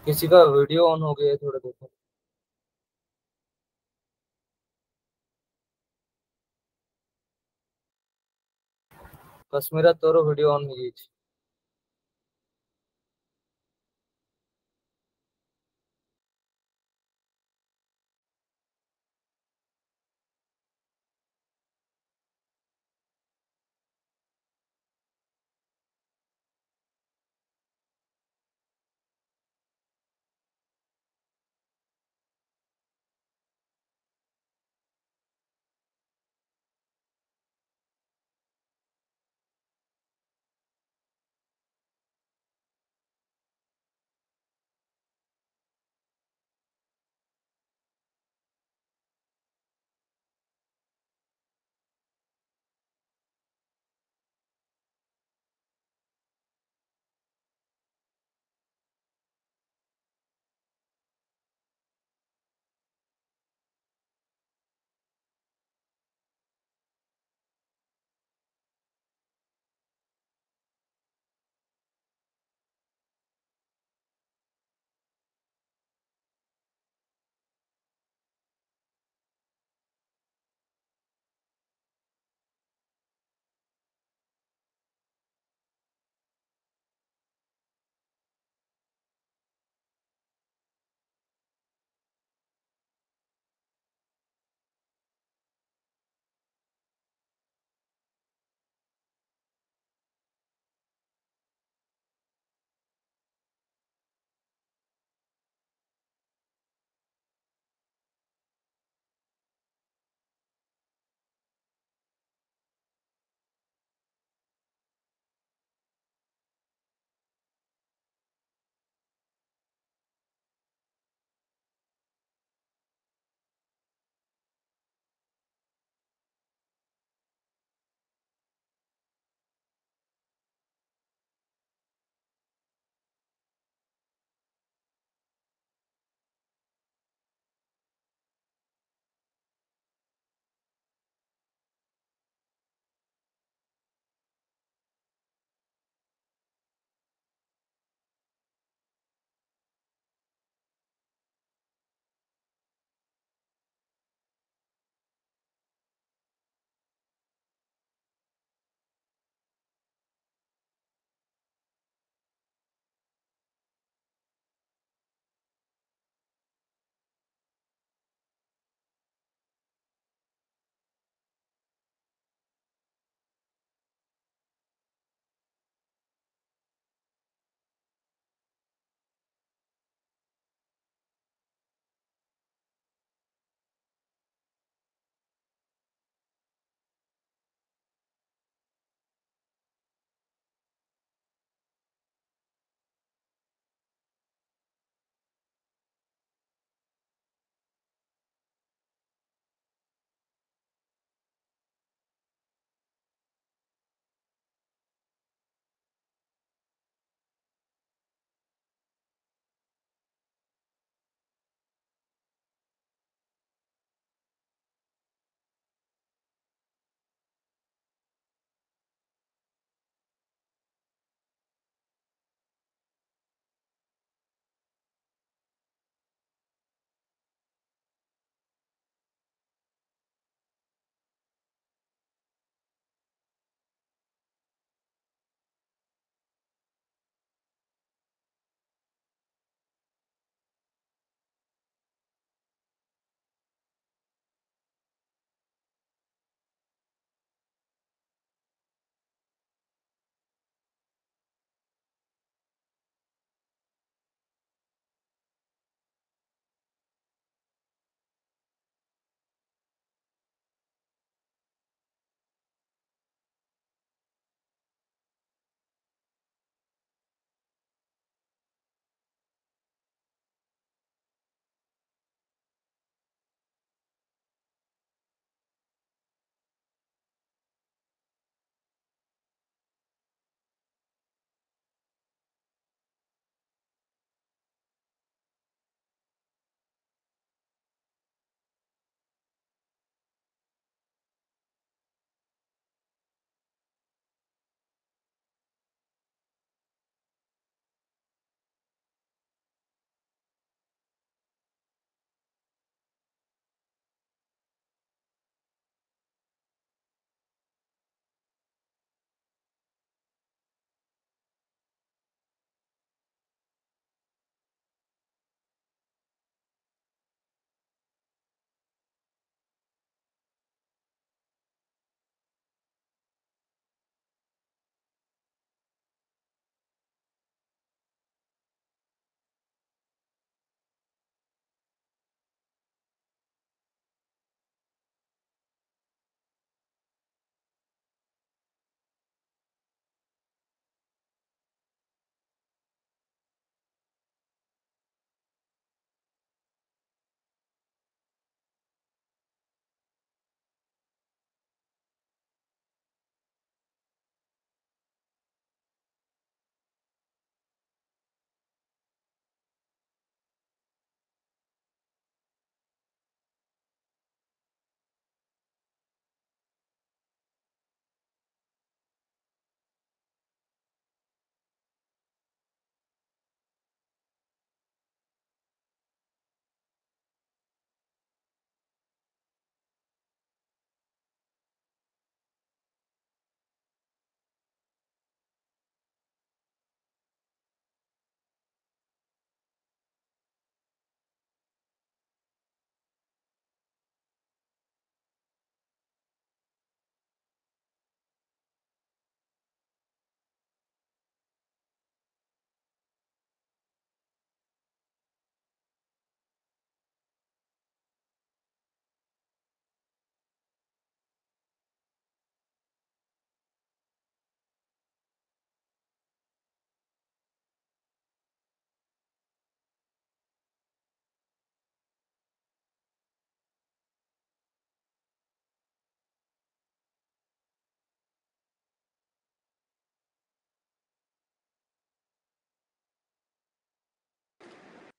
किसी का video on हो गया है, थोड़ा देखो। कश्मीरा तोरो वीडियो ऑन नहीं।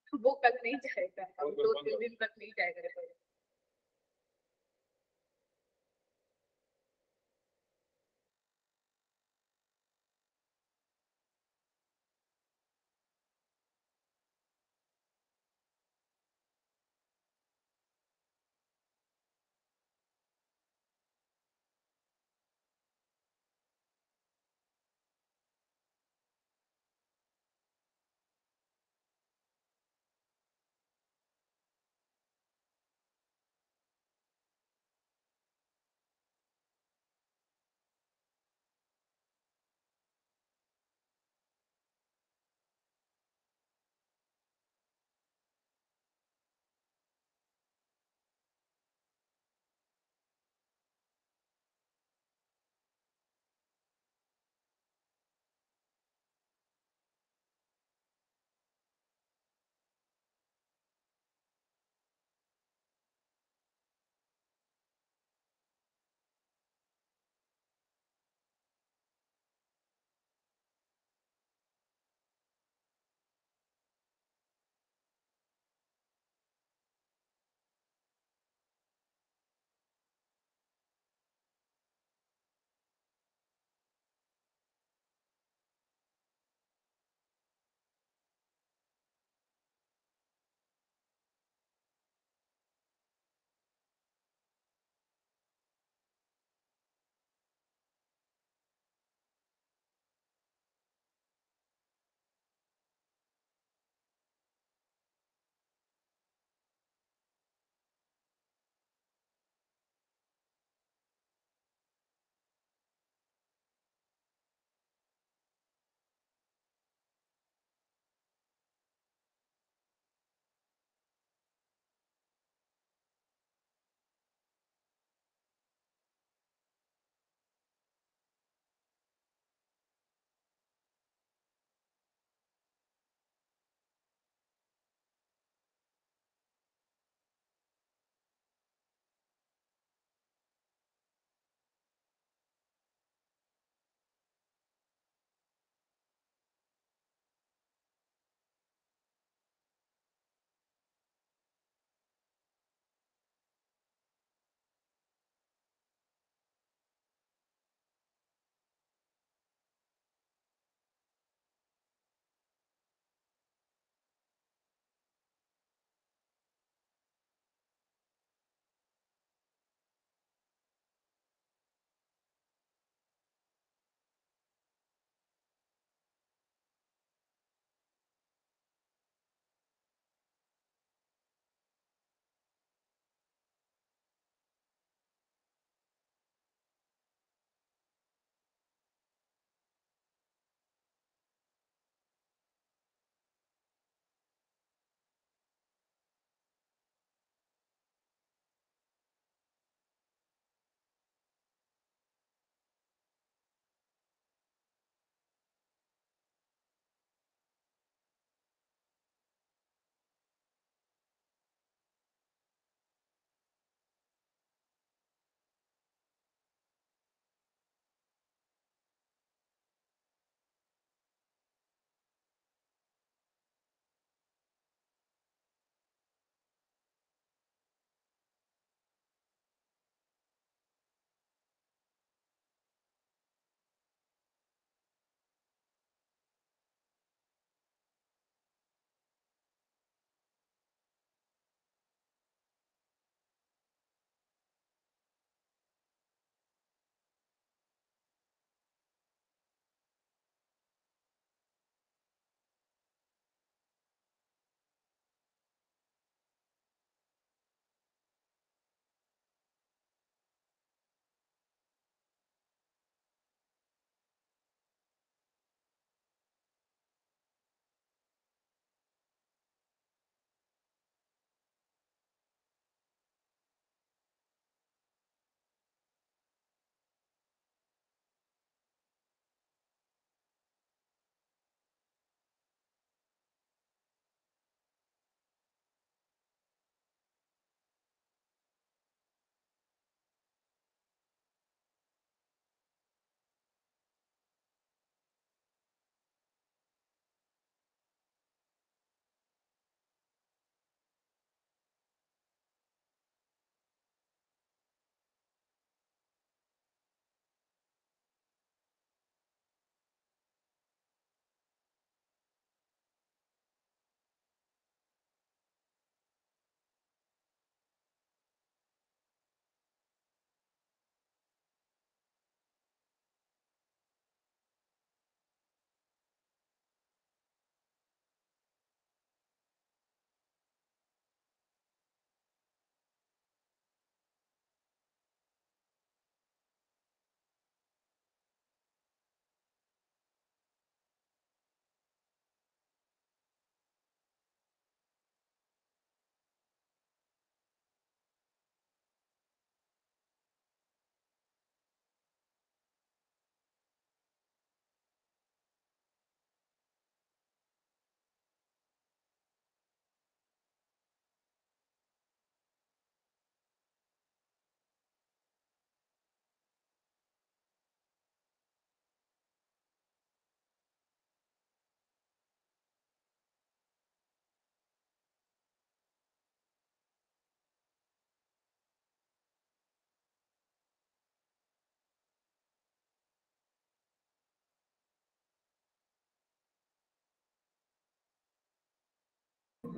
वो कल नहीं जाएगा, अब 2-3 दिन तक नहीं जाएगा।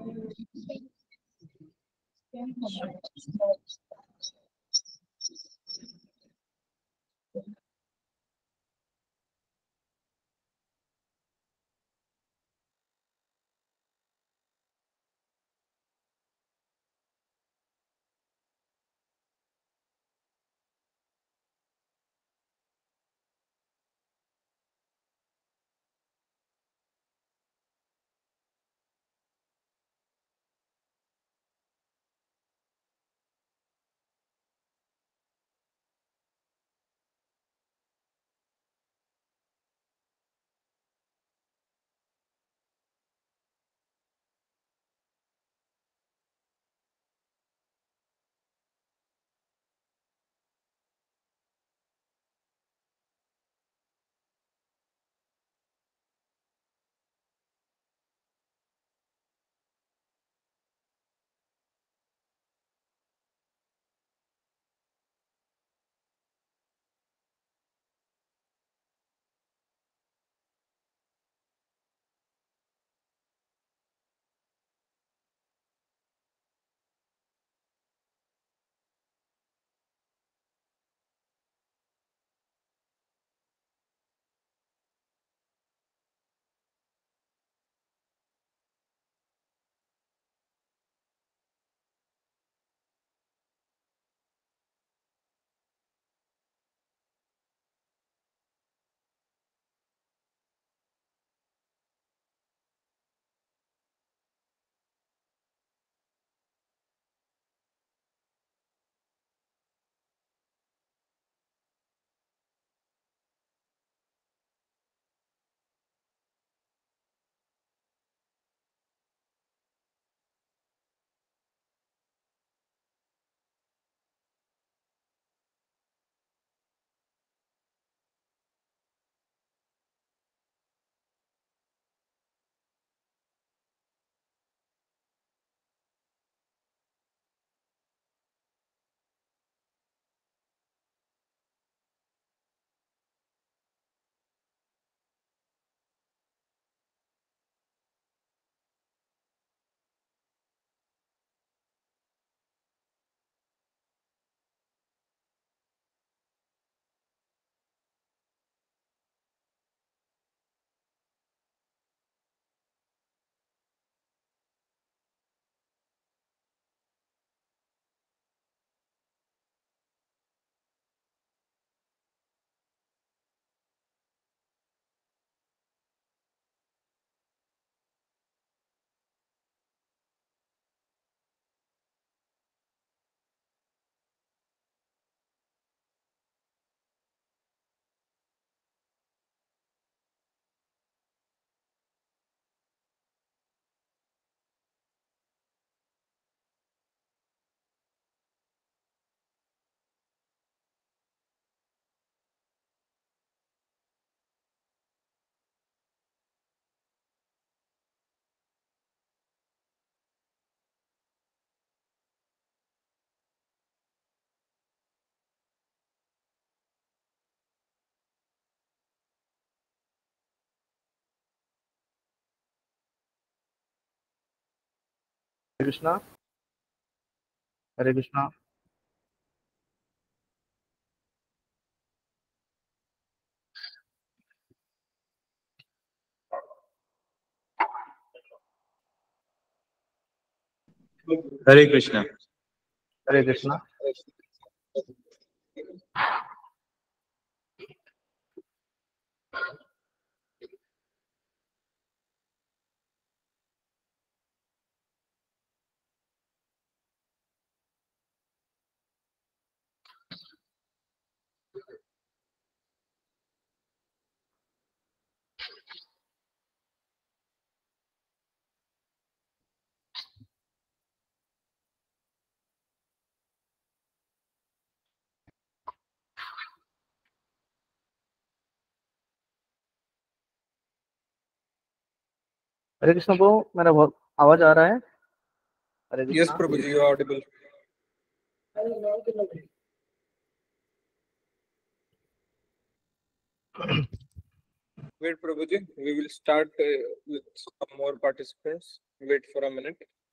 कृष्णा, हरे कृष्णा। हरे कृष्णा। हरे कृष्णा। हरे कृष्णा ब्रो, मेरा बहुत आवाज आ रहा है? हरे Yes, Krishna. Prabhuji, you are audible. Wait, Prabhuji, we will start with some more participants. Wait for a minute.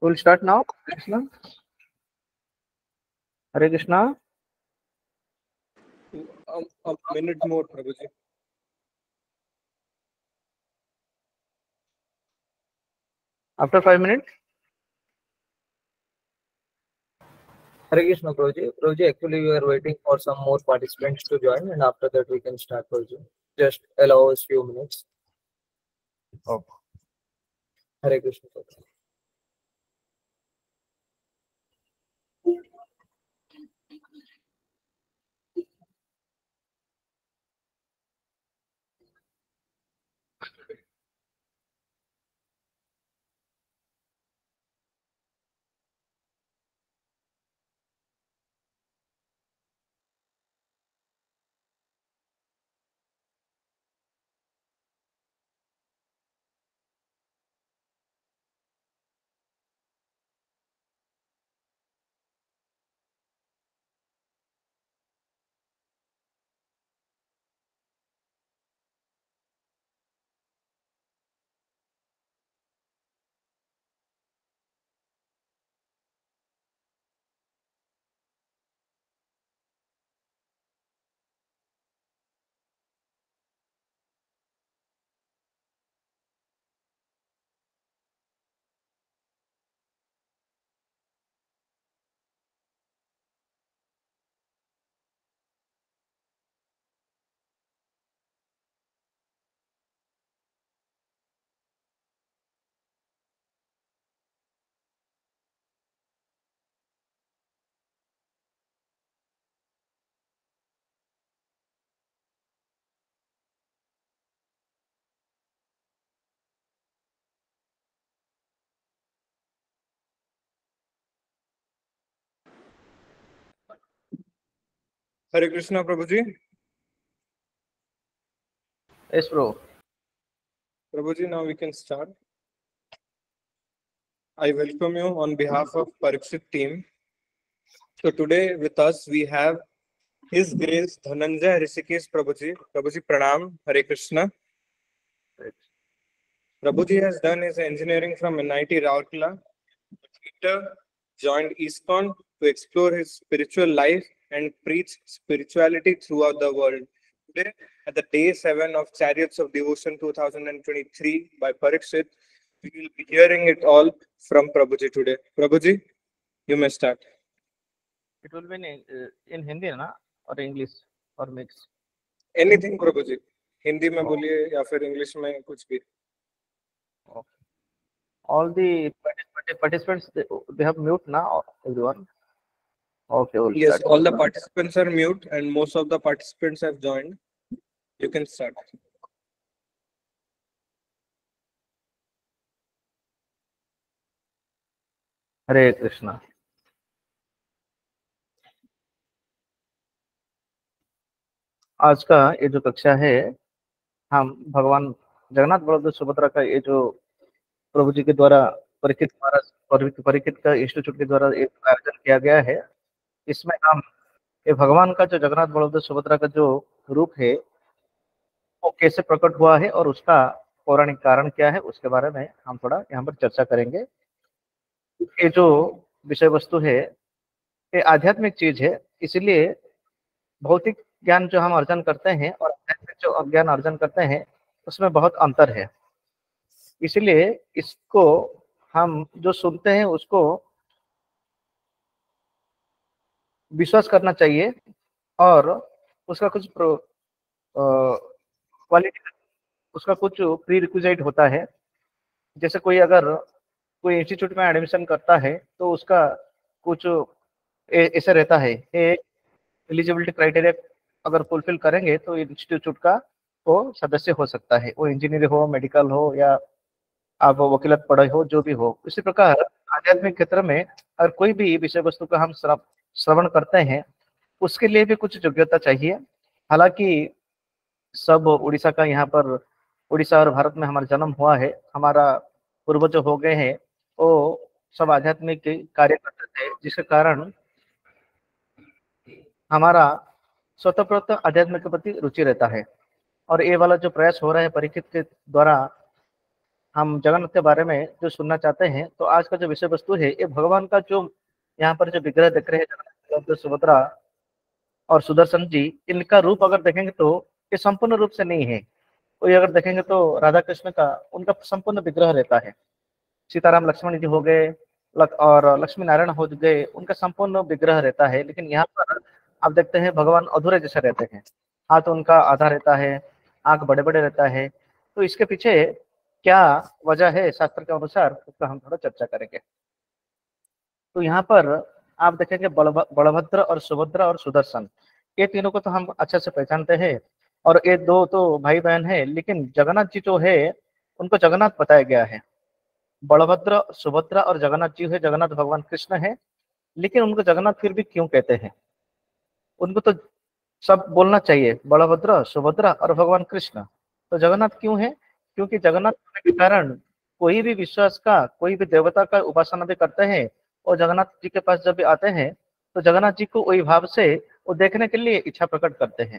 We'll start now. Krishna. Hare Krishna. A minute more, Prabhuji. After 5 minutes. Hare Krishna, Prabhuji. Prabhuji, actually we are waiting for some more participants to join, and after that we can start, Prabhuji. Just allow us few minutes. Okay. Hare Krishna, Prabhuji. Hare Krishna, Prabhuji. Yes, bro. Prabhuji, now we can start. I welcome you on behalf of Parikshit team. So today with us we have His Grace Dhananjay Rishikesh Prabhuji. Prabhuji, Pranam. Hare Krishna. Prabhuji has done his engineering from NIT Rourkela. Later joined ISKCON to explore his spiritual life and preach spirituality throughout the world. Today, at the day 7 of Chariots of Devotion 2023 by Parikshit, we will be hearing it all from Prabhuji today. Prabhuji, you may start. It will be in Hindi, na, or English, or mix. Anything, Prabhuji. Hindi में बोलिए या फिर English में कुछ भी. All the participants, they have mute now, everyone. Okay, we'll Yes, start. all the participants are mute and most of the participants have joined. You can start. हरे कृष्णा. आज का ये जो कक्षा है, हम भगवान जगन्नाथ बलदेव सुभद्रा का ये जो प्रभु जी के द्वारा परीक्षित महाराज परीक्षित का इंस्टीट्यूट के द्वारा एक आयोजन किया गया है. इसमें हम ये भगवान का जो जगन्नाथ बलदेव सुभद्रा का जो रूप है वो कैसे प्रकट हुआ है और उसका पौराणिक कारण क्या है उसके बारे में हम थोड़ा यहाँ पर चर्चा करेंगे. ये जो विषय वस्तु है ये आध्यात्मिक चीज है, इसलिए भौतिक ज्ञान जो हम अर्जन करते हैं और आध्यात्मिक जो ज्ञान अर्जन करते हैं उसमें बहुत अंतर है. इसलिए इसको हम जो सुनते हैं उसको विश्वास करना चाहिए और उसका कुछ क्वालिटी, उसका कुछ प्री रिक्विजिट होता है. जैसे कोई अगर कोई इंस्टीट्यूट में एडमिशन करता है तो उसका कुछ ऐसे रहता है, एलिजिबिलिटी क्राइटेरिया अगर फुलफिल करेंगे तो इंस्टीट्यूट का वो सदस्य हो सकता है, वो इंजीनियर हो, मेडिकल हो या आप वकीलत पढ़े हो, जो भी हो. इसी प्रकार आध्यात्मिक क्षेत्र में अगर कोई भी विषय वस्तु का हम श्रवण करते हैं उसके लिए भी कुछ योग्यता चाहिए. हालांकि सब उड़ीसा का यहाँ पर उड़ीसा और भारत में हमारा जन्म हुआ है, हमारा पूर्वज हो गए हैं, वो सब आध्यात्मिक कार्य करते थे जिसके कारण हमारा स्वतःप्रत आध्यात्मिक के प्रति रुचि रहता है. और ये वाला जो प्रयास हो रहा है परीक्षित के द्वारा हम जगन्नाथ के बारे में जो सुनना चाहते हैं, तो आज का जो विषय वस्तु है ये भगवान का जो यहाँ पर जो विग्रह देख रहे हैं जगन्नाथ, सुभद्रा और सुदर्शन जी, इनका रूप अगर देखेंगे तो ये संपूर्ण रूप से नहीं है। कोई अगर देखेंगे तो राधा कृष्ण का उनका संपूर्ण विग्रह रहता है। सीताराम लक्ष्मण जी हो गए और लक्ष्मी नारायण हो गए, उनका संपूर्ण विग्रह रहता है। लेकिन यहाँ पर आप देखते हैं भगवान अधूरे जैसे रहते हैं। हाथ उनका आधा रहता है, आंख बड़े बड़े रहता है। तो इसके पीछे क्या वजह है शास्त्र के अनुसार, उसका हम थोड़ा चर्चा करेंगे। तो यहाँ पर आप देखेंगे बलभद्र और सुभद्रा और सुदर्शन, ये तीनों को तो हम अच्छे से पहचानते हैं, और ये दो तो भाई बहन है। लेकिन जगन्नाथ जी जो है उनको जगन्नाथ बताया गया है। बलभद्र, सुभद्रा और जगन्नाथ जी है, जगन्नाथ भगवान कृष्ण है। लेकिन उनको जगन्नाथ फिर भी क्यों कहते हैं? उनको तो सब बोलना चाहिए, बलभद्र, सुभद्रा और भगवान कृष्ण। तो जगन्नाथ क्यों है? क्योंकि जगन्नाथ होने के कारण कोई भी विश्वास का, कोई भी देवता का उपासना भी करते हैं, और जगन्नाथ जी के पास जब भी आते हैं तो जगन्नाथ जी को वही भाव से वो देखने के लिए इच्छा प्रकट करते हैं।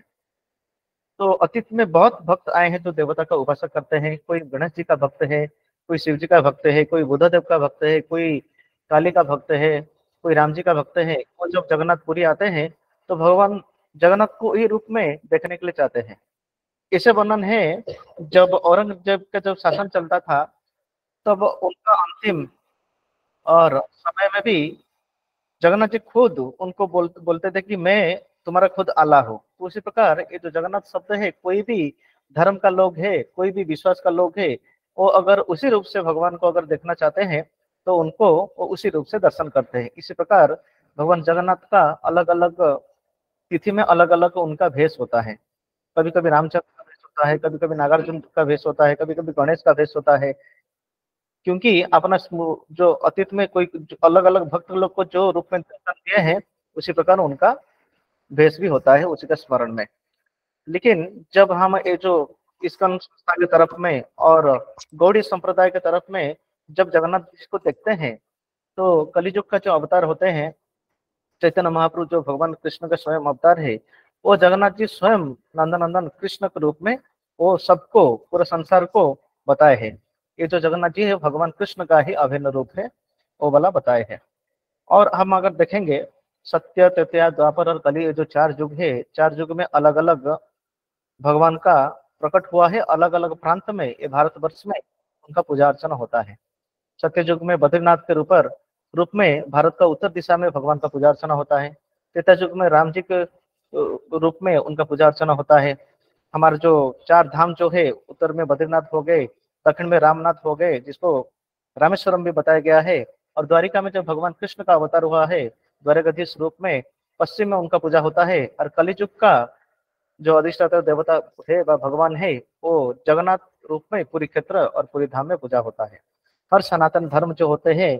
तो अतीत में बहुत भक्त आए हैं जो देवता का उपासना करते हैं। कोई गणेश जी का भक्त है, कोई शिव जी का भक्त है, कोई बुद्धदेव का भक्त है, कोई काली का भक्त है, कोई राम जी का भक्त है। और जब जगन्नाथपुरी आते हैं तो भगवान जगन्नाथ को ये रूप में देखने के लिए चाहते हैं। इसे वर्णन है, जब औरंगजेब का जब शासन चलता था तब उनका अंतिम और समय में भी जगन्नाथ जी खुद उनको बोलते थे कि मैं तुम्हारा खुद आला हूँ। तो उसी प्रकार ये जो जगन्नाथ शब्द है, कोई भी धर्म का लोग है, कोई भी विश्वास का लोग है, वो अगर उसी रूप से भगवान को अगर देखना चाहते हैं तो उनको वो उसी रूप से दर्शन करते हैं। इसी प्रकार भगवान जगन्नाथ का अलग अलग तिथि में अलग अलग उनका भेष होता है। कभी कभी रामचंद्र का भेष होता है, कभी कभी नागार्जुन का भेष होता है, कभी कभी गणेश का भेष होता है। क्योंकि अपना जो अतीत में कोई अलग अलग भक्त लोग को जो रूप में दर्शन दिए हैं, उसी प्रकार उनका भेष भी होता है उसी के स्मरण में। लेकिन जब हम ये जो इस्कॉन संस्था की तरफ में और गौड़ी संप्रदाय के तरफ में जब जगन्नाथ जी को देखते हैं, तो कलियुग का जो अवतार होते हैं चैतन्य महाप्रभु, जो भगवान कृष्ण का स्वयं अवतार है, वो जगन्नाथ जी स्वयं नंदनंदन कृष्ण के रूप में वो सबको, पूरे संसार को बताए हैं। ये जो जगन्नाथ जी है भगवान कृष्ण का ही अभिन्न रूप है, वो वाला बताए हैं। और हम अगर देखेंगे सत्य, त्रेता, द्वापर और कली, ये जो 4 युग है, 4 युग में अलग अलग भगवान का प्रकट हुआ है। अलग अलग प्रांत में, ये भारतवर्ष में उनका पूजा अर्चना होता है। सत्य युग में बद्रीनाथ के रूप में भारत का उत्तर दिशा में भगवान का पूजा अर्चना होता है। त्रेता युग में राम जी के रूप में उनका पूजा अर्चना होता है। हमारे जो 4 धाम जो है, उत्तर में बद्रीनाथ हो गए, दक्षिण में रामनाथ हो गए, जिसको रामेश्वरम भी बताया गया है। और द्वारिका में जब भगवान कृष्ण का अवतार हुआ है द्वारकाधीश रूप में, पश्चिम में उनका पूजा होता है। और कलियुग का जो अधिष्ठाता देवता है वह भगवान है, वो जगन्नाथ रूप में पूरी क्षेत्र और पूरी धाम में पूजा होता है। हर सनातन धर्म जो होते हैं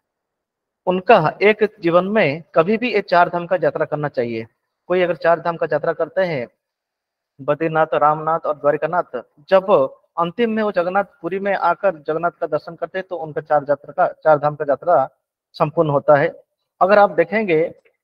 उनका एक जीवन में कभी भी ये 4 धाम का यात्रा करना चाहिए। कोई अगर 4 धाम का यात्रा करते हैं, बद्रीनाथ, रामनाथ और द्वारिकानाथ, जब अंतिम में वो जगन्नाथपुरी में आकर जगन्नाथ का दर्शन करते हैं तो उनका 4 धाम का यात्रा संपूर्ण होता है। अगर आप देखेंगे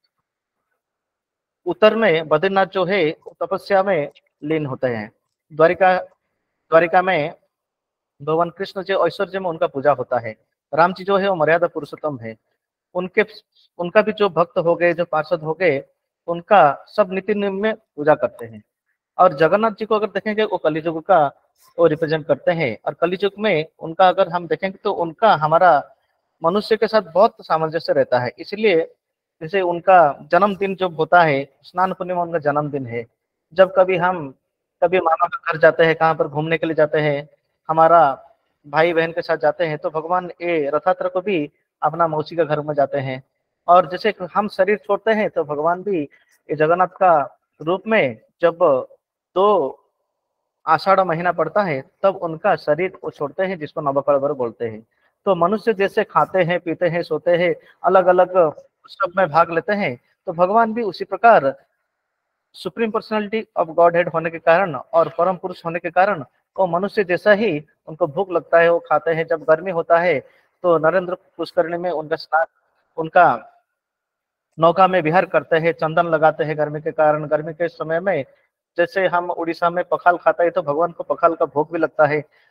उत्तर में बद्रीनाथ जो है वो तपस्या में लीन होते हैं। द्वारिका में भगवान कृष्ण जो ऐश्वर्य में उनका पूजा होता है। राम जी जो है वो मर्यादा पुरुषोत्तम है। उनका भी जो भक्त हो गए, जो पार्षद हो गए, उनका सब नीति नियम में पूजा करते हैं। और जगन्नाथ जी को अगर देखेंगे वो कलियुग का वो रिप्रेजेंट करते हैं। और कलियुग में उनका अगर हम देखेंगे तो उनका हमारा मनुष्य के साथ बहुत सामंजस्य रहता है। इसलिए जैसे उनका जन्मदिन जब होता है, स्नान पूर्णिमा उनका जन्मदिन है। जब कभी मामा का घर जाते हैं, कहाँ पर घूमने के लिए जाते हैं, हमारा भाई बहन के साथ जाते हैं, तो भगवान ये रथयात्रा को भी अपना मौसी का घर में जाते हैं। और जैसे हम शरीर छोड़ते हैं तो भगवान भी ये जगन्नाथ का रूप में जब 2 आषाढ़ महीना पड़ता है तब उनका शरीर वो छोड़ते हैं, जिसको नवकलवर बोलते हैं। तो मनुष्य जैसे खाते हैं, पीते हैं, सोते हैं, अलग अलग उत्सव में भाग लेते हैं, तो भगवान भी उसी प्रकार supreme personality of Godhead होने के कारण और परम पुरुष होने के कारण वो मनुष्य जैसा ही उनको भूख लगता है, वो खाते हैं। जब गर्मी होता है तो नरेंद्र पुष्करणी में उनका स्नान, उनका नौका में विहार करते हैं, चंदन लगाते हैं गर्मी के कारण। गर्मी के समय में जैसे हम उड़ीसा में पखाल खाते हैं तो भगवान को पखाल का भोग भी लगता है।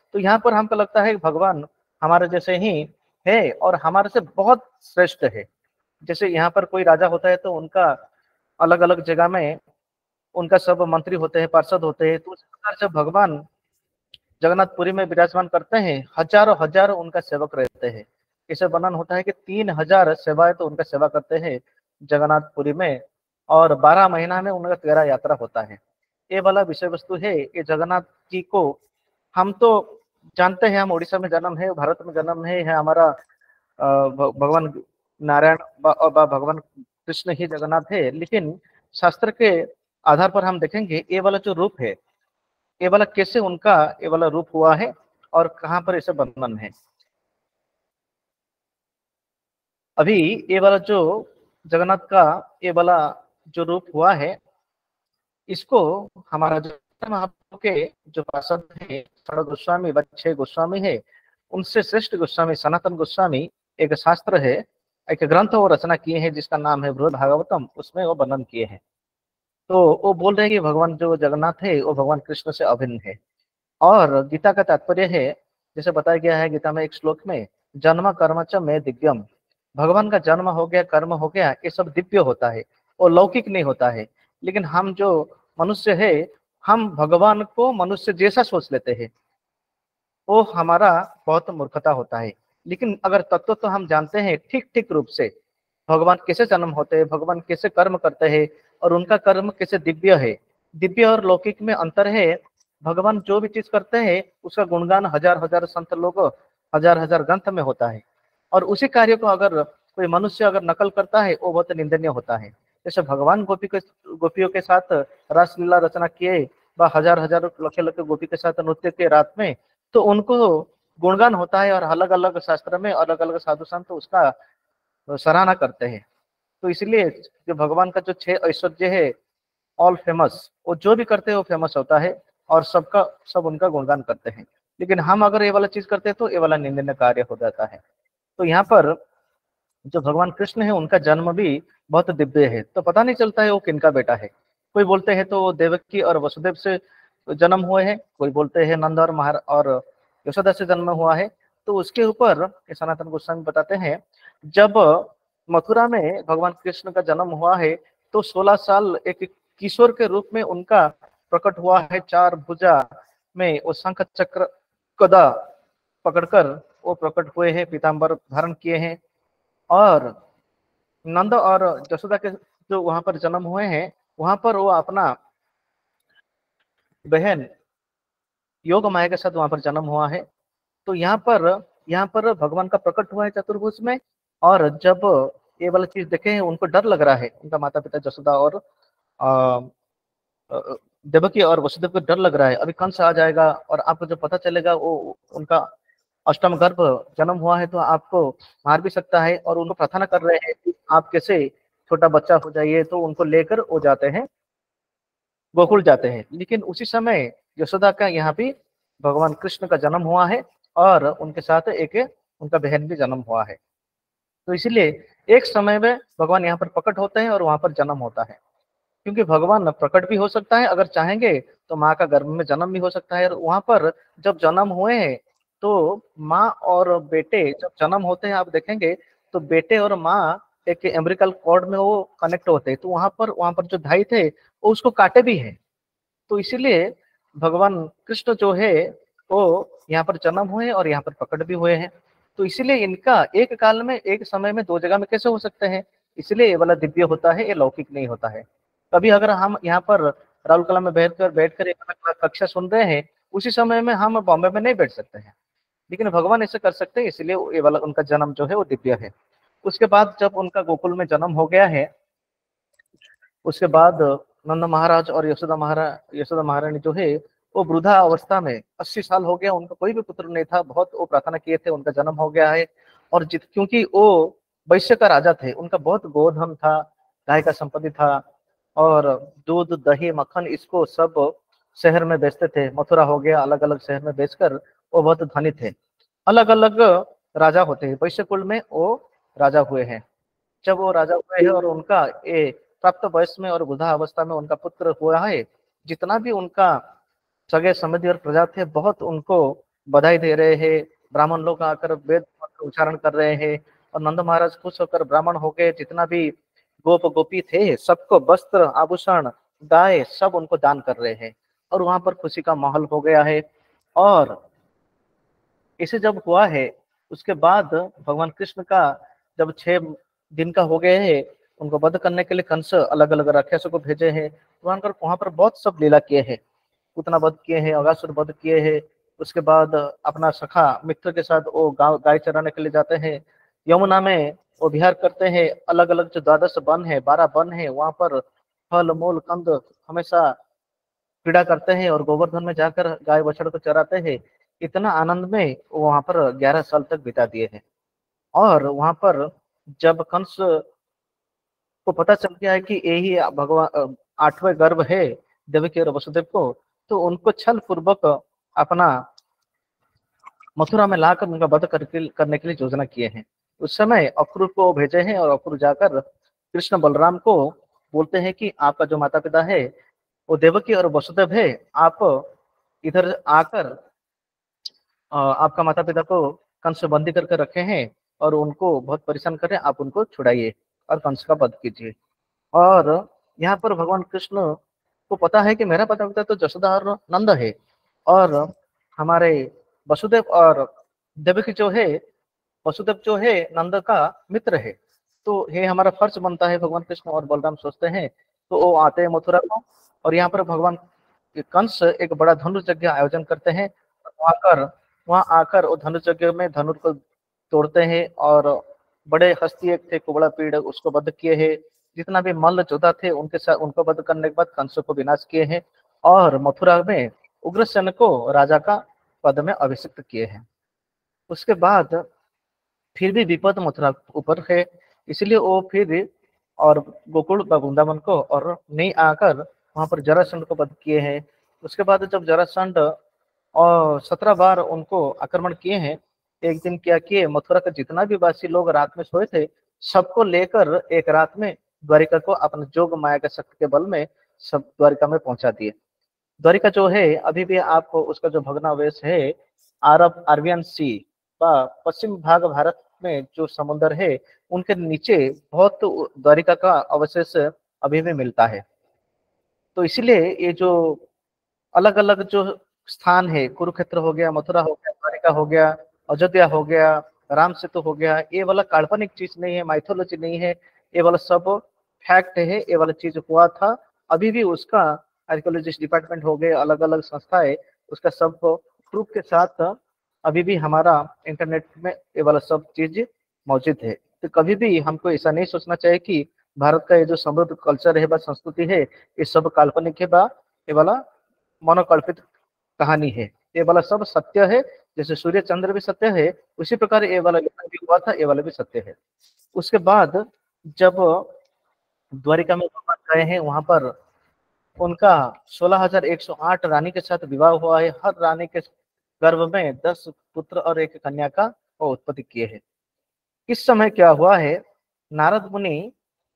तो यहाँ पर हमको लगता है कि भगवान हमारे जैसे ही है और हमारे से बहुत श्रेष्ठ है। जैसे यहाँ पर कोई राजा होता है तो उनका अलग अलग जगह में उनका सब मंत्री होते हैं, पार्षद होते हैं, तो उस प्रकार से भगवान जगन्नाथपुरी में विराजमान करते हैं, हजारों हजारों उनका सेवक रहते हैं। इसे वर्णन होता है कि 3000 सेवाएं तो उनका सेवा करते हैं जगन्नाथपुरी में, और 12 महीना में उनका 13 यात्रा होता है। ये वाला विषय वस्तु है। ये जगन्नाथ जी को हम तो जानते हैं, हम उड़ीसा में जन्म है, भारत में जन्म है हमारा भगवान नारायण और भगवान कृष्ण ही जगन्नाथ है। लेकिन शास्त्र के आधार पर हम देखेंगे ये वाला जो रूप है, ये वाला कैसे उनका ये वाला रूप हुआ है और कहाँ पर इसे वर्णन है। अभी ये वाला जो जगन्नाथ का ये वाला जो रूप हुआ है, इसको हमारा जो महाप्रभु के जो पार्षद है षड गोस्वामी व 6 गोस्वामी है, उनसे श्रेष्ठ गोस्वामी सनातन गोस्वामी एक शास्त्र है, एक ग्रंथ वो रचना किए हैं जिसका नाम है बृहद भागवतम, उसमें वो वर्णन किए हैं। तो वो बोल रहे हैं कि भगवान जो जगन्नाथ है वो भगवान कृष्ण से अभिन्न है। और गीता का तात्पर्य है, जैसे बताया गया है गीता में एक श्लोक में, जन्म कर्म च में दिव्यम, भगवान का जन्म हो गया, कर्म हो गया, ये सब दिव्य होता है और लौकिक नहीं होता है। लेकिन हम जो मनुष्य है, हम भगवान को मनुष्य जैसा सोच लेते हैं, वो हमारा बहुत मूर्खता होता है। लेकिन अगर तत्व तो हम जानते हैं ठीक ठीक रूप से भगवान कैसे जन्म होते हैं, भगवान कैसे कर्म करते हैं और उनका कर्म कैसे दिव्य है। दिव्य और लौकिक में अंतर है। भगवान जो भी चीज करते हैं उसका गुणगान हजार हजार संत लोग हजार हजार ग्रंथ में होता है, और उसी कार्य को अगर कोई मनुष्य अगर नकल करता है वो बहुत निंदनीय होता है। जैसे भगवान गोपियों के साथ रासलीला रचना किए व हजार हजार लखे लखे गोपी के साथ नृत्य के रात में, तो उनको गुणगान होता है और अलग अलग शास्त्र में अलग अलग साधु संत उसका सराहना करते हैं। तो इसलिए जो भगवान का जो 6 ऐश्वर्य है ऑल फेमस, वो जो भी करते हैं वो फेमस होता है और सबका सब उनका गुणगान करते हैं। लेकिन हम अगर ये वाला चीज करते हैं तो ये वाला निंदनीय कार्य हो जाता है। तो यहाँ पर जो भगवान कृष्ण है उनका जन्म भी बहुत दिव्य है, तो पता नहीं चलता है वो किनका बेटा है। कोई बोलते हैं तो देवकी और वसुदेव से जन्म हुए हैं, कोई बोलते हैं नंद और यशोदा से जन्म हुआ है। तो उसके ऊपर सनातन गोस्वामी बताते हैं, जब मथुरा में भगवान कृष्ण का जन्म हुआ है तो 16 साल एक किशोर के रूप में उनका प्रकट हुआ है। 4 भुजा में वो शंख चक्र गदा पकड़कर वो प्रकट हुए हैं, पीताम्बर धारण किए हैं। और नंद और यशोदा के जो वहां पर जन्म हुए हैं, वहां पर वो अपना बहन योग माया के साथ वहां पर जन्म हुआ है। तो यहाँ पर भगवान का प्रकट हुआ है चतुर्भुज में। और जब ये वाला चीज देखे हैं उनको डर लग रहा है, उनका माता पिता यशोदा और देवकी और वसुदेव को डर लग रहा है, अभी कंस आ जाएगा और आपको जो पता चलेगा वो उनका अष्टम गर्भ जन्म हुआ है तो आपको मार भी सकता है। और उनको प्रार्थना कर रहे हैं कि आप कैसे छोटा बच्चा हो जाइए, तो उनको लेकर वो जाते हैं, गोकुल जाते हैं। लेकिन उसी समय यशोदा का यहाँ भी भगवान कृष्ण का जन्म हुआ है और उनके साथ एक उनका बहन भी जन्म हुआ है। तो इसीलिए एक समय में भगवान यहाँ पर प्रकट होते हैं और वहां पर जन्म होता है, क्योंकि भगवान प्रकट भी हो सकता है, अगर चाहेंगे तो माँ का गर्भ में जन्म भी हो सकता है। और वहां पर जब जन्म हुए हैं तो माँ और बेटे जब जन्म होते हैं, आप देखेंगे तो बेटे और माँ एक एम्ब्रिकल कॉर्ड में वो कनेक्ट होते हैं, तो वहां पर जो धाई थे वो उसको काटे भी हैं। तो इसीलिए भगवान कृष्ण जो है वो यहाँ पर जन्म हुए और यहाँ पर प्रकट भी हुए हैं। तो इसीलिए इनका एक काल में एक समय में 2 जगह में कैसे हो सकते हैं, इसलिए ये वाला दिव्य होता है, ये लौकिक नहीं होता है। कभी अगर हम यहाँ पर राहुल कला में बैठकर एक कक्षा सुन रहे हैं, उसी समय में हम बॉम्बे में नहीं बैठ सकते हैं, लेकिन भगवान ऐसे कर सकते हैं, इसलिए ये वाला उनका जन्म जो है वो दिव्य है। उसके बाद जब उनका गोकुल में जन्म हो गया है, उसके बाद नंद महाराज और यशोदा महारानी जो है वो वृद्धा अवस्था में 80 साल हो गया, उनका कोई भी पुत्र नहीं था, बहुत वो प्रार्थना किए थे, उनका जन्म हो गया है। और क्योंकि वो वैश्य का राजा थे, उनका बहुत गोधन था, गाय का संपत्ति था, और दूध दही मक्खन इसको सब शहर में बेचते थे। मथुरा हो गया, अलग अलग शहर में बेचकर वो बहुत धनी थे। अलग अलग राजा होते हैं, वैश्य कुल में वो राजा हुए हैं। जब वो राजा हुए हैं और उनका ये प्राप्त वयस में और वृद्धा अवस्था में उनका पुत्र हुआ है, जितना भी उनका सगे समधि और प्रजा थे बहुत उनको बधाई दे रहे हैं, ब्राह्मण लोग आकर वेद मंत्र उच्चारण कर रहे हैं, और नंद महाराज खुश होकर ब्राह्मण हो गए, जितना भी गोप गोपी थे सबको वस्त्र आभूषण गाय सब उनको दान कर रहे हैं, और वहां पर खुशी का माहौल हो गया है। और इसे जब हुआ है उसके बाद भगवान कृष्ण का जब 6 दिन का हो गए हैं, उनको वध करने के लिए कंस अलग अलग राक्षसों को भेजे हैं, वहां पर बहुत सब लीला किए हैं, पूतना वध किए हैं, अगासुर वध किए हैं। उसके बाद अपना सखा मित्र के साथ वो गाय चराने के लिए जाते हैं, यमुना में वो विहार करते हैं। अलग अलग जो 12 वन है, 12 वन है, वहां पर फल मूल कंद हमेशा पीड़ा करते हैं, और गोवर्धन में जाकर गाय बछड़ को चराते हैं। इतना आनंद में वो वहां पर 11 साल तक बिता दिए हैं। और वहां पर जब कंस को पता चल गया है कि यही भगवान 8वें गर्भ है देवकी और वसुदेव को, तो उनको छल पूर्वक अपना मथुरा में लाकर उनका वध करने के लिए योजना किए हैं। उस समय अक्रूर को भेजे हैं, और अक्रूर जाकर कृष्ण बलराम को बोलते हैं कि आपका जो माता पिता है वो देवकी और वसुदेव है, आप इधर आकर आपका माता पिता को कंस बंदी करके रखे हैं और उनको बहुत परेशान कर रहे हैं, आप उनको छुड़ाइए और कंस का वध कीजिए। और यहाँ पर भगवान कृष्ण को पता है कि मेरा माता पिता तो जशोदा और नंद है, और हमारे वसुदेव और देवकी जो है, वसुदेव जो है नंद का मित्र है, तो ये हमारा फर्ज बनता है। भगवान कृष्ण और बलराम सोचते हैं, तो वो आते हैं मथुरा को, और यहाँ पर भगवान कंस एक बड़ा धनुष यज्ञ आयोजन करते हैं। वहां आकर वो धनुष यज्ञ में धनुष को तोड़ते हैं, और बड़े हस्ती एक थे कुबड़ा पीड़, उसको वध किए हैं। जितना भी मल्ल योद्धा थे उनके साथ उनको वध करने के बाद कंस को विनाश किए हैं, और मथुरा में उग्रसेन को राजा का पद में अभिषिक्त किए हैं। उसके बाद फिर भी विपद मथुरा ऊपर है, इसलिए वो फिर और गोकुल व वृंदावन को और नहीं आकर वहां पर जरासंध को वध किए हैं। उसके बाद जब जरासंध और 17 बार उनको आक्रमण किए हैं, एक दिन क्या किए, मथुरा का जितना भी वासी लोग रात में सोए थे सबको लेकर एक रात में द्वारिका को अपने जोग माया के शक्ति के बल में सब द्वारिका में पहुंचा दिए। द्वारिका जो है अभी भी आप उसका जो भग्नावशेष है अरबियन सी व पश्चिम भाग भारत में जो समुद्र है उनके नीचे बहुत द्वारिका का अवशेष अभी भी मिलता है। तो इसीलिए ये जो अलग अलग जो स्थान है, कुरुक्षेत्र हो गया, मथुरा हो गया, द्वारिका हो गया, अयोध्या हो गया, राम सेतु हो गया, ये वाला काल्पनिक चीज नहीं है, माइथोलॉजी नहीं है, ये वाला सब फैक्ट है। ये वाला चीज हुआ था, अभी भी उसका आर्कियोलॉजिस्ट डिपार्टमेंट हो गए, अलग अलग संस्थाएं उसका सब प्रूफ के साथ अभी भी हमारा इंटरनेट में ये वाला सब चीज मौजूद है। तो कभी भी हमको ऐसा नहीं सोचना चाहिए कि भारत का ये जो समृद्ध कल्चर है व संस्कृति है ये सब काल्पनिक है व ये वाला मनोकल्पित कहानी है। ये वाला सब सत्य है, जैसे सूर्य चंद्र भी सत्य है उसी प्रकार ये वाला भी हुआ था, ये वाला भी सत्य है। उसके बाद जब द्वारिका में भगवान गए हैं, वहां पर उनका 16,108 रानी के साथ विवाह हुआ है। हर रानी के गर्भ में 10 पुत्र और 1 कन्या का वो उत्पत्ति किए हैं। इस समय क्या हुआ है, नारद मुनि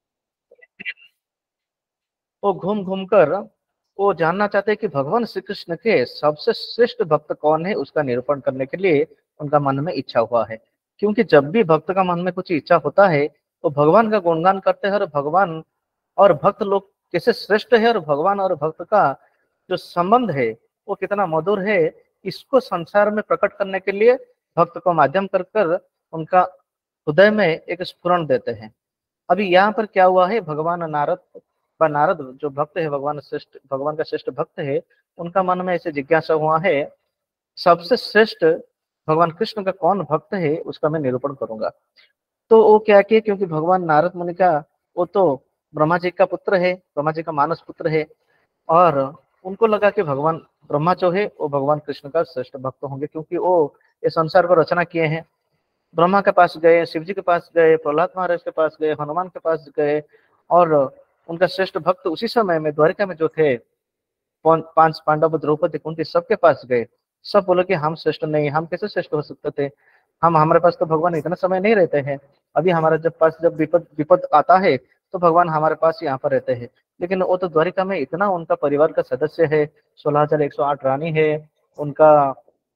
वो घूम घूम कर वो जानना चाहते हैं कि भगवान श्री कृष्ण के सबसे श्रेष्ठ भक्त कौन है, उसका निरूपण करने के लिए उनका मन में इच्छा हुआ है। क्योंकि जब भी भक्त का मन में कुछ इच्छा होता है तो भगवान का गुणगान करते हैं, और भगवान और भक्त लोग कैसे श्रेष्ठ है और भगवान और भक्त का जो संबंध है वो कितना मधुर है, इसको संसार में प्रकट करने के लिए भक्त को माध्यम कर कर उनका हृदय में एक स्फुरण देते हैं। अभी यहाँ पर क्या हुआ है, भगवान नारद जो भक्त है, भगवान का श्रेष्ठ भक्त है, उनका मन में ऐसे जिज्ञासा हुआ है सबसे श्रेष्ठ भगवान कृष्ण का कौन भक्त है उसका मैं निरूपण करूंगा। तो वो क्या किए, क्योंकि भगवान नारद मुनि का वो तो ब्रह्मा जी का पुत्र है, ब्रह्मा जी का मानस पुत्र है, और उनको लगा कि भगवान ब्रह्मा जो है वो भगवान कृष्ण का श्रेष्ठ भक्त होंगे, क्योंकि वो ये संसार को रचना किए हैं। ब्रह्मा के पास गए, शिव जी के पास गए, प्रहलाद महाराज के पास गए, हनुमान के पास गए, और उनका श्रेष्ठ भक्त उसी समय में द्वारिका में जो थे 5 पांडव, द्रौपदी, कुंती, सबके पास गए। सब बोले कि हम श्रेष्ठ नहीं, हम कैसे श्रेष्ठ हो सकते थे, हमारे पास तो भगवान इतना समय नहीं रहते हैं, अभी हमारे जब विपद आता है तो भगवान हमारे पास यहाँ पर रहते हैं। लेकिन वो तो द्वारिका में इतना उनका परिवार का सदस्य है, 16,108 रानी है, उनका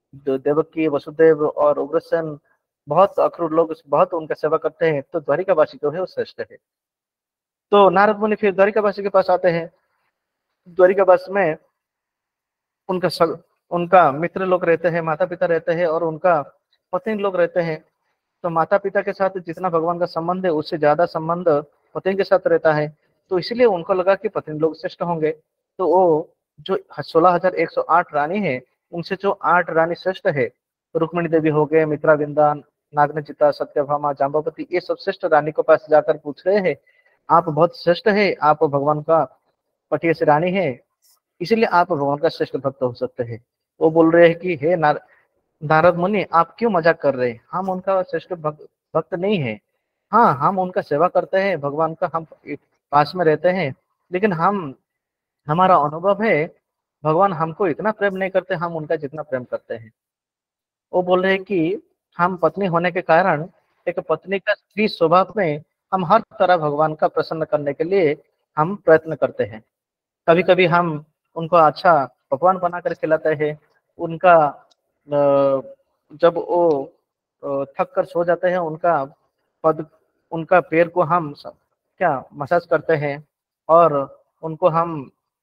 देवकी, वसुदेव और उग्रसेन, बहुत अक्रूर लोग बहुत उनका सेवा करते हैं, तो द्वारिकावासी जो है वो श्रेष्ठ है। तो नारद मुनि फिर द्वारिकावासी के पास आते हैं। द्वारिकावास में उनका उनका मित्र लोग रहते हैं, माता पिता रहते हैं और उनका पत्नी लोग रहते हैं। तो माता पिता के साथ जितना भगवान का संबंध है उससे ज्यादा संबंध पत्नी के साथ रहता है। तो इसलिए उनको लगा कि पत्नी लोग श्रेष्ठ होंगे। तो वो जो 16,108 रानी है, उनसे जो 8 रानी श्रेष्ठ है, रुक्मिणी देवी हो गए, मित्रा विंदा, नागनचिता, सत्यभामा, जाम्बवती, ये सब श्रेष्ठ रानी के पास जाकर पूछ रहे हैं, आप बहुत श्रेष्ठ है, आप भगवान का पति से रानी है, इसीलिए आप भगवान का श्रेष्ठ भक्त हो सकते हैं। वो बोल रहे हैं कि हे नारद मुनि, आप क्यों मजाक कर रहे हैं? हम उनका श्रेष्ठ भक्त नहीं है। हाँ, हम उनका सेवा करते हैं, भगवान का हम पास में रहते हैं, लेकिन हमारा अनुभव है भगवान हमको इतना प्रेम नहीं करते हम उनका जितना प्रेम करते हैं। वो बोल रहे हैं कि हम पत्नी होने के कारण, एक पत्नी का स्त्री स्वभाव में, हम हर तरह भगवान का प्रसन्न करने के लिए हम प्रयत्न करते हैं। कभी कभी हम उनको अच्छा पकवान बना कर खिलाते हैं। उनका जब वो थक कर सो जाते हैं, पद उनका पैर को हम क्या मसाज करते हैं, और उनको हम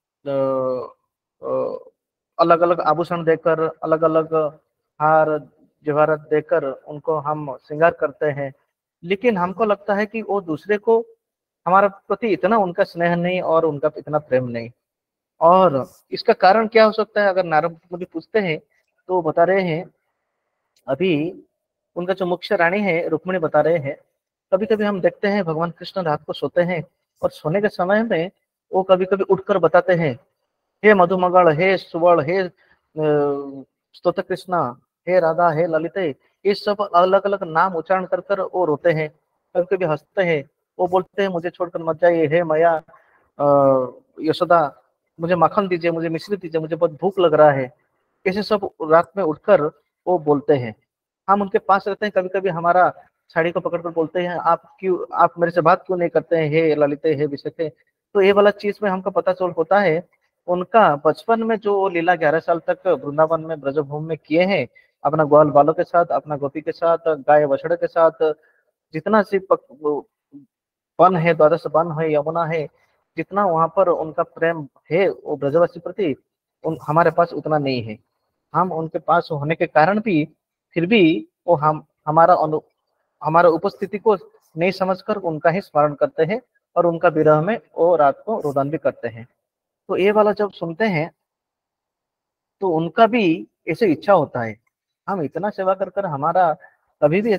अलग अलग आभूषण देकर, अलग अलग हार जवाहरात देकर उनको हम श्रृंगार करते हैं। लेकिन हमको लगता है कि वो दूसरे को, हमारा प्रति इतना उनका स्नेह नहीं और उनका इतना प्रेम नहीं। और इसका कारण क्या हो सकता है? अगर नारद मुनि पूछते हैं तो बता रहे हैं, अभी उनका जो मुख्य रानी है रुक्मिणी बता रहे हैं, कभी कभी हम देखते हैं भगवान कृष्ण रात को सोते हैं, और सोने के समय में वो कभी कभी उठकर बताते हैं, हे मधुमगल, हे सुवर्ण, हे स्तोत्र कृष्णा, हे राधा, हे ललिते, ये सब अलग अलग नाम उच्चारण कर कर वो रोते हैं। कभी कभी हंसते हैं, वो बोलते हैं मुझे छोड़कर मत जाइए, हे मैया यशोदा, मुझे माखन दीजिए, मुझे मिश्री दीजिए, मुझे बहुत भूख लग रहा है। ऐसे सब रात में उठकर वो बोलते हैं। हम उनके पास रहते हैं, कभी कभी हमारा साड़ी को पकड़कर बोलते हैं, आप मेरे से बात क्यों नहीं करते हैं, हे ललिते, हे विशेखे। तो ये वाला चीज में हमको पता चल होता है उनका बचपन में जो लीला 11 साल तक वृंदावन में ब्रजभूमि में किए हैं, अपना ग्वाल बालों के साथ, अपना गोपी के साथ, गाय बछड़े के साथ, जितना सी वन है, द्वादश वन है, यमुना है, जितना वहां पर उनका प्रेम है वो ब्रजवासी प्रति, हमारे पास उतना नहीं है। हम उनके पास होने के कारण भी, फिर भी वो हमारा उपस्थिति को नहीं समझकर उनका ही स्मरण करते हैं, और उनका विरह में वो रात को रोदन भी करते हैं। तो ये वाला जब सुनते हैं तो उनका भी ऐसे इच्छा होता है, हम इतना सेवा कर कर हमारा कभी भी।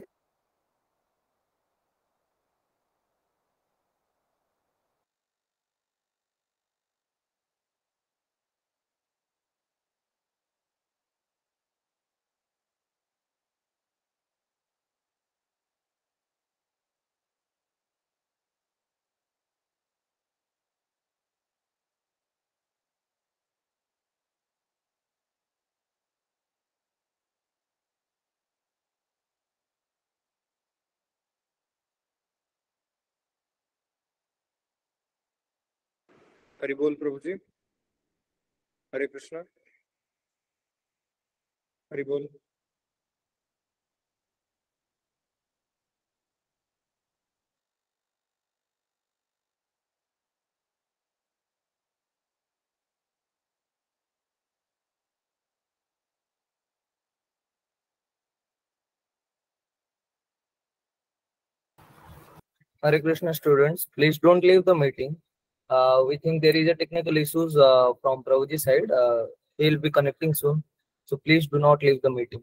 हरि बोल प्रभु जी। हरे कृष्णा। हरि बोल। Hare Krishna students, please don't leave the meeting. We think there is a technical issues from Prabhuji side. He'll be connecting soon. So please do not leave the meeting.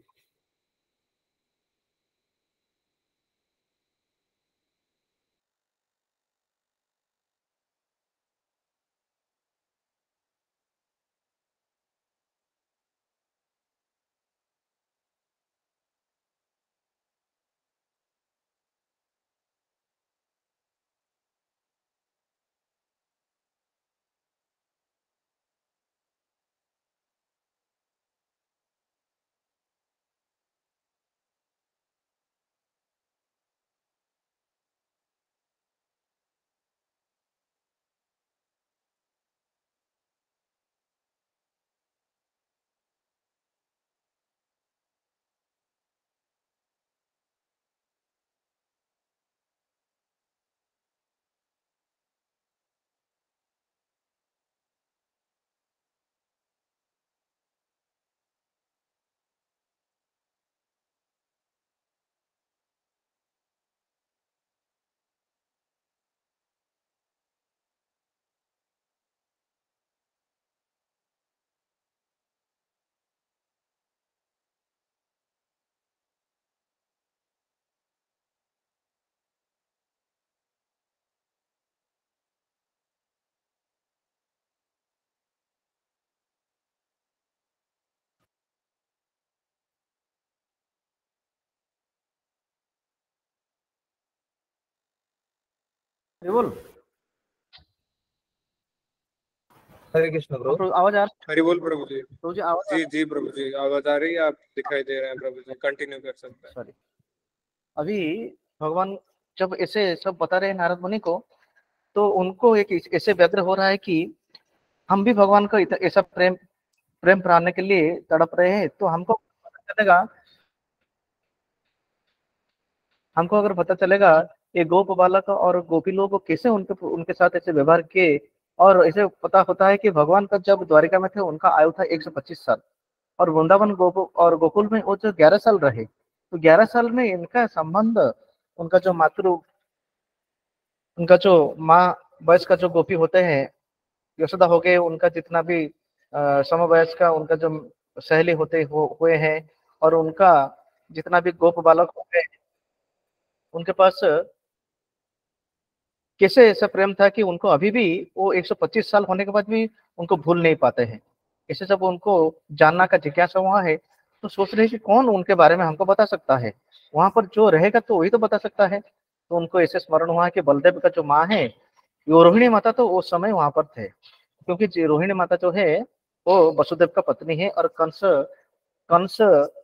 बोल हरे कृष्ण ब्रो। आवाज आ रही हरि बोल प्रभु जी। प्रभु जी? आवाज जी जी प्रभु जी, आवाज आ रही है, आप दिखाई दे रहे हैं प्रभु जी, कंटिन्यू कर सकते हैं। सॉरी। अभी भगवान जब ऐसे सब बता रहे हैं नारद मुनि को, तो उनको एक ऐसे व्यग्र हो रहा है कि हम भी भगवान का ऐसा प्रेम प्रेम पाने के लिए तड़प रहे हैं, तो हमको अगर पता चलेगा ये गोप बालक और गोपी लोग कैसे उनके उनके साथ ऐसे व्यवहार किए, और ऐसे पता होता है कि भगवान का जब द्वारिका में थे उनका आयु था 125 साल, और वृंदावन और गोकुल में वो जो 11 साल रहे, तो 11 साल में इनका संबंध, उनका जो उनका जो माँ वयस का जो गोपी होते हैं, यशोदा हो गए, उनका जितना भी समवयस्क का उनका जो सहेली हुए हैं, और उनका जितना भी गोप बालक हो गए, उनके पास कैसे ऐसा प्रेम था कि उनको अभी भी वो 125 साल होने के बाद भी उनको भूल नहीं पाते हैं। ऐसे जब उनको जानना का जिज्ञासा हुआ है, तो सोच रहे हैं कि कौन उनके बारे में हमको बता सकता है, वहां पर जो रहेगा तो वही तो बता सकता है। तो उनको ऐसे स्मरण हुआ कि बलदेव का जो माँ है, वो रोहिणी माता, तो उस समय वहां पर थे, क्योंकि रोहिणी माता जो है वो वसुदेव का पत्नी है, और कंस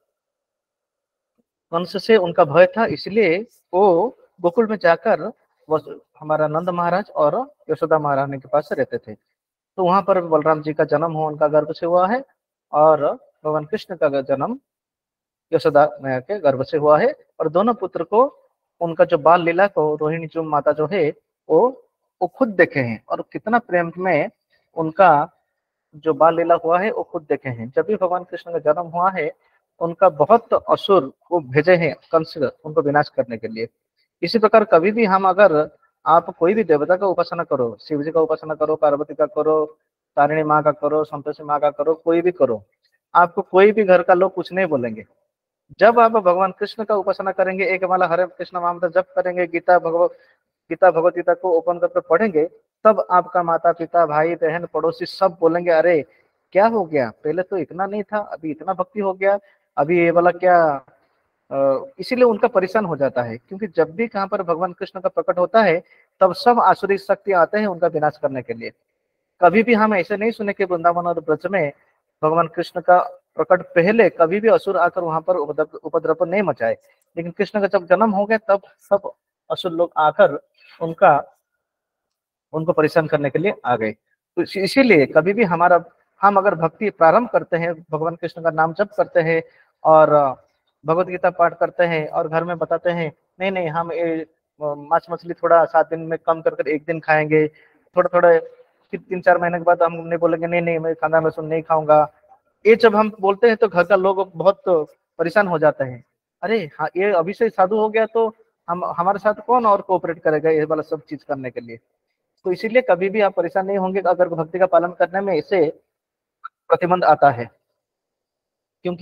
कंस से उनका भय था, इसलिए वो गोकुल में जाकर हमारा नंद महाराज और यशोदा महारानी के पास रहते थे। तो वहां पर बलराम जी का जन्म हो उनका गर्भ से हुआ है, और भगवान कृष्ण का जन्म यशोदा मैया के गर्भ से हुआ है। और दोनों पुत्र को उनका जो बाल लीला को रोहिणी जो माता जो है वो खुद देखे हैं, और कितना प्रेम में उनका जो बाल लीला हुआ है वो खुद देखे हैं। जब भी भगवान कृष्ण का जन्म हुआ है, उनका बहुत असुर को भेजे हैं कंस उनको विनाश करने के लिए। इसी प्रकार कभी भी हम अगर आप कोई भी देवता का उपासना करो, शिव जी का उपासना करो, पार्वती का करो, तारिणी माँ का करो, संतोषी माँ का करो, कोई भी करो, आपको कोई भी घर का लोग कुछ नहीं बोलेंगे। जब आप भगवान कृष्ण का उपासना करेंगे, एक माला हरे कृष्ण महामंत्र जप करेंगे, गीता भगवत गीता को ओपन करके पढ़ेंगे, तब आपका माता पिता भाई बहन पड़ोसी सब बोलेंगे, अरे क्या हो गया, पहले तो इतना नहीं था, अभी इतना भक्ति हो गया, अभी ये वाला क्या। इसीलिए उनका परेशान हो जाता है, क्योंकि जब भी कहाँ पर भगवान कृष्ण का प्रकट होता है, तब सब आसुरी शक्ति आते हैं उनका विनाश करने के लिए। कभी भी हम ऐसे नहीं सुने कि वृंदावन और ब्रज में भगवान कृष्ण का प्रकट पहले कभी भी असुर आकर वहां पर उपद्रव नहीं मचाए, लेकिन कृष्ण का जब जन्म हो गया तब सब असुर लोग आकर उनको परेशान करने के लिए आ गए। तो इसीलिए कभी भी हम अगर भक्ति प्रारंभ करते हैं, भगवान कृष्ण का नाम जप करते हैं, और भगवत गीता पाठ करते हैं, और घर में बताते हैं नहीं नहीं हम मांस मछली थोड़ा 7 दिन में कम कर 1 दिन खाएंगे, थोड़ा थोड़ा, फिर 3-4 महीने के बाद हम नहीं बोलेंगे नहीं नहीं मैं खाना लहसुन नहीं खाऊंगा, ये जब हम बोलते हैं तो घर का लोग बहुत परेशान हो जाते हैं। अरे हाँ, ये अभी से साधु हो गया तो हम हमारे साथ कौन और कोऑपरेट करेगा ये वाला सब चीज करने के लिए। तो इसीलिए कभी भी आप परेशान नहीं होंगे अगर भक्ति का पालन करने में ऐसे प्रतिबंध आता है, क्योंकि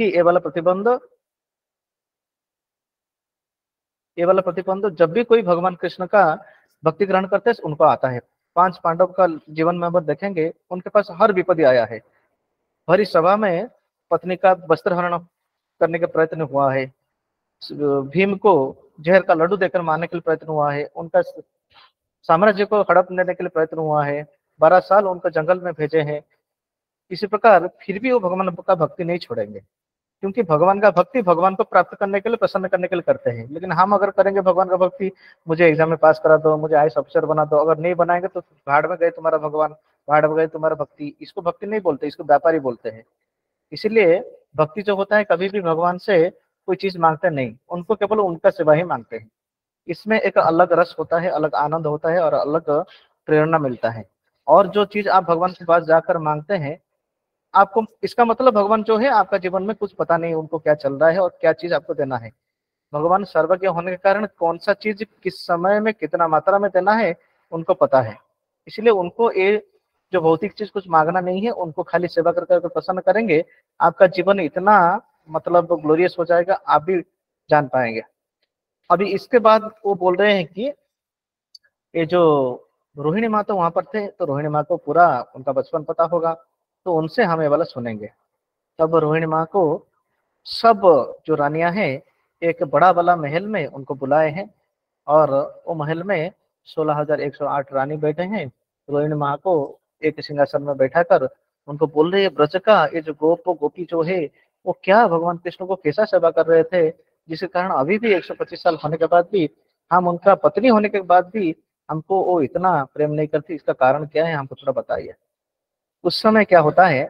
ये वाला प्रतिबंध जब भी कोई भगवान कृष्ण का भक्ति ग्रहण करते हैं उनको आता है। 5 पांडव का जीवन में देखेंगे, उनके पास हर विपत्ति आया है। भरी सभा में पत्नी का वस्त्र हरण करने का प्रयत्न हुआ है, भीम को जहर का लड्डू देकर मारने के लिए प्रयत्न हुआ है, उनका साम्राज्य को हड़प लेने के लिए प्रयत्न हुआ है, 12 साल उनको जंगल में भेजे हैं। इसी प्रकार फिर भी वो भगवान का भक्ति नहीं छोड़ेंगे, क्योंकि भगवान का भक्ति भगवान को प्राप्त करने के लिए, प्रसन्न करने के लिए करते हैं। लेकिन हम अगर करेंगे भगवान का भक्ति, मुझे एग्जाम में पास करा दो, मुझे आईएएस अफसर बना दो, अगर नहीं बनाएंगे तो भाड़ में गए तुम्हारा भगवान, भाड़ में गए तुम्हारा भक्ति। इसको भक्ति नहीं बोलते, इसको व्यापारी बोलते हैं। इसीलिए भक्ति जो होता है कभी भी भगवान से कोई चीज मांगते नहीं, उनको केवल उनका सेवा ही मांगते हैं। इसमें एक अलग रस होता है, अलग आनंद होता है, और अलग प्रेरणा मिलता है। और जो चीज आप भगवान के पास जाकर मांगते हैं, आपको इसका मतलब भगवान जो है आपका जीवन में कुछ पता नहीं उनको क्या चल रहा है और क्या चीज आपको देना है। भगवान सर्वज्ञ होने के कारण कौन सा चीज किस समय में कितना मात्रा में देना है उनको पता है। इसलिए उनको ये जो भौतिक चीज कुछ मांगना नहीं है, उनको खाली सेवा करके प्रसन्न करेंगे, आपका जीवन इतना मतलब ग्लोरियस हो जाएगा, आप भी जान पाएंगे। अभी इसके बाद वो बोल रहे हैं कि ये जो रोहिणी माँ तो वहां पर थे, तो रोहिणी माँ को पूरा उनका बचपन पता होगा, तो उनसे हम ये वाला सुनेंगे। तब रोहिणी माँ को सब जो रानियां हैं एक बड़ा वाला महल में उनको बुलाए हैं, और वो महल में 16,108 रानी बैठे हैं। रोहिणी माँ को एक सिंहासन में बैठा कर उनको बोल रही है, ब्रज का ये जो गोपी जो है वो क्या भगवान कृष्ण को कैसा सेवा कर रहे थे, जिसके कारण अभी भी 125 साल होने के बाद भी, हम उनका पत्नी होने के बाद भी हमको वो इतना प्रेम नहीं करती। इसका कारण क्या है, हमको थोड़ा बताइए। उस समय क्या होता है,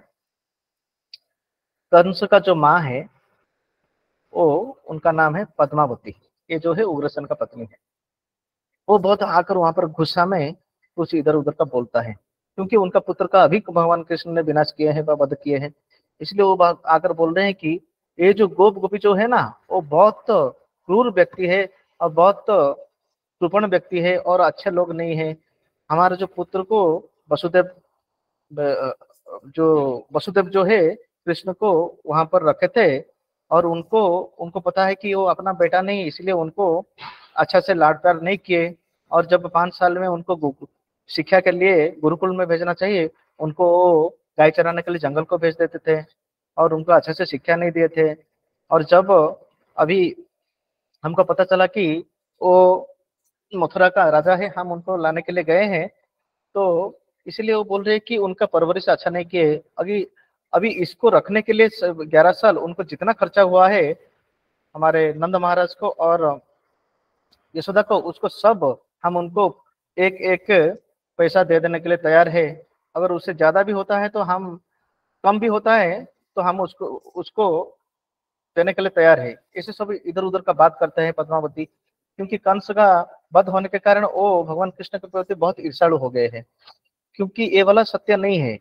कंस का जो माँ है वो, उनका नाम है पद्मावती। ये जो है उग्रसेन का पत्नी है। वो बहुत आकर वहां पर गुस्सा में कुछ इधर उधर का बोलता है, क्योंकि उनका पुत्र का अभी भगवान कृष्ण ने विनाश किए हैं, वध किए हैं। इसलिए वो आकर बोल रहे हैं कि ये जो गोपी जो है ना, वो बहुत क्रूर व्यक्ति है और बहुत कृपण व्यक्ति है और अच्छे लोग नहीं है। हमारे जो पुत्र को वसुदेव जो है कृष्ण को वहां पर रखे थे, और उनको पता है कि वो अपना बेटा नहीं, इसलिए उनको अच्छा से लाड प्यार नहीं किए। और जब 5 साल में उनको शिक्षा के लिए गुरुकुल में भेजना चाहिए, उनको गाय चराने के लिए जंगल को भेज देते थे और उनको अच्छे से शिक्षा नहीं दिए थे। और जब अभी हमको पता चला कि वो मथुरा का राजा है, हम उनको लाने के लिए गए हैं, तो इसलिए वो बोल रहे हैं कि उनका परवरिश अच्छा नहीं किए। अभी अभी इसको रखने के लिए 11 साल उनको जितना खर्चा हुआ है हमारे नंद महाराज को और यशोदा को, उसको सब हम उनको एक एक पैसा दे देने के लिए तैयार है। अगर उससे ज्यादा भी होता है तो हम, कम भी होता है तो हम उसको देने के लिए तैयार है। ऐसे सब इधर उधर का बात करते हैं पद्मावती, क्योंकि कंस का वध होने के कारण वो भगवान कृष्ण के प्रति बहुत ईर्ष्यालु हो गए हैं, क्योंकि ये वाला सत्य नहीं है।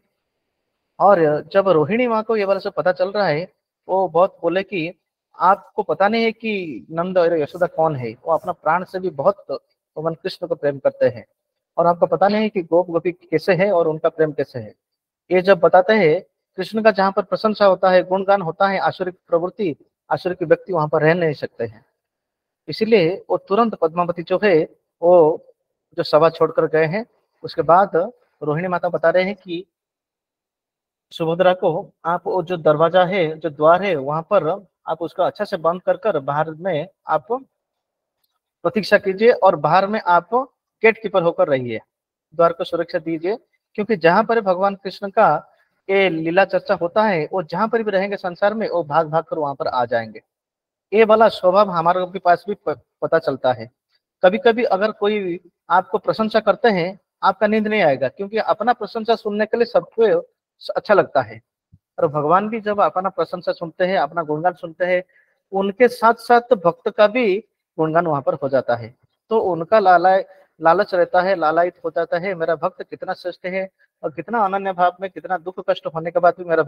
और जब रोहिणी माँ को ये वाला सब पता चल रहा है, वो बहुत बोले कि आपको पता नहीं है कि नंद और यशोदा कौन है, वो अपना प्राण से भी बहुत भगवान कृष्ण को प्रेम करते हैं, और आपको पता नहीं है कि गोपी कैसे है और उनका प्रेम कैसे है। ये जब बताते हैं, कृष्ण का जहाँ पर प्रशंसा होता है, गुणगान होता है, आसुरिक प्रवृत्ति, आसुरिक व्यक्ति वहां पर रह नहीं सकते हैं। इसीलिए वो तुरंत पद्मावती जो है वो जो सभा छोड़कर गए हैं। उसके बाद रोहिणी माता बता रहे हैं कि सुभद्रा को आप वो जो दरवाजा है, जो द्वार है, वहां पर आप उसको अच्छा से बंद कर बाहर में आप प्रतीक्षा कीजिए और बाहर में आप गेट कीपर होकर रहिए, द्वार को सुरक्षा दीजिए। क्योंकि जहां पर भगवान कृष्ण का ये लीला चर्चा होता है, वो जहां पर भी रहेंगे संसार में, वो भाग भाग कर वहां पर आ जाएंगे। ये वाला स्वभाव हमारे के पास भी पता चलता है। कभी कभी अगर कोई आपको प्रशंसा करते हैं, आपका नींद नहीं आएगा, क्योंकि अपना प्रशंसा सुनने के लिए सबको अच्छा लगता है। और भगवान भी जब अपना प्रशंसा सुनते हैं, अपना गुणगान सुनते हैं, उनके साथ साथ भक्त का भी गुणगान वहां पर हो जाता है। तो उनका लालच रहता है, लालायित हो जाता है, मेरा भक्त कितना श्रेष्ठ है और कितना अनन्य भाव में, कितना दुख कष्ट होने के बाद भी मेरा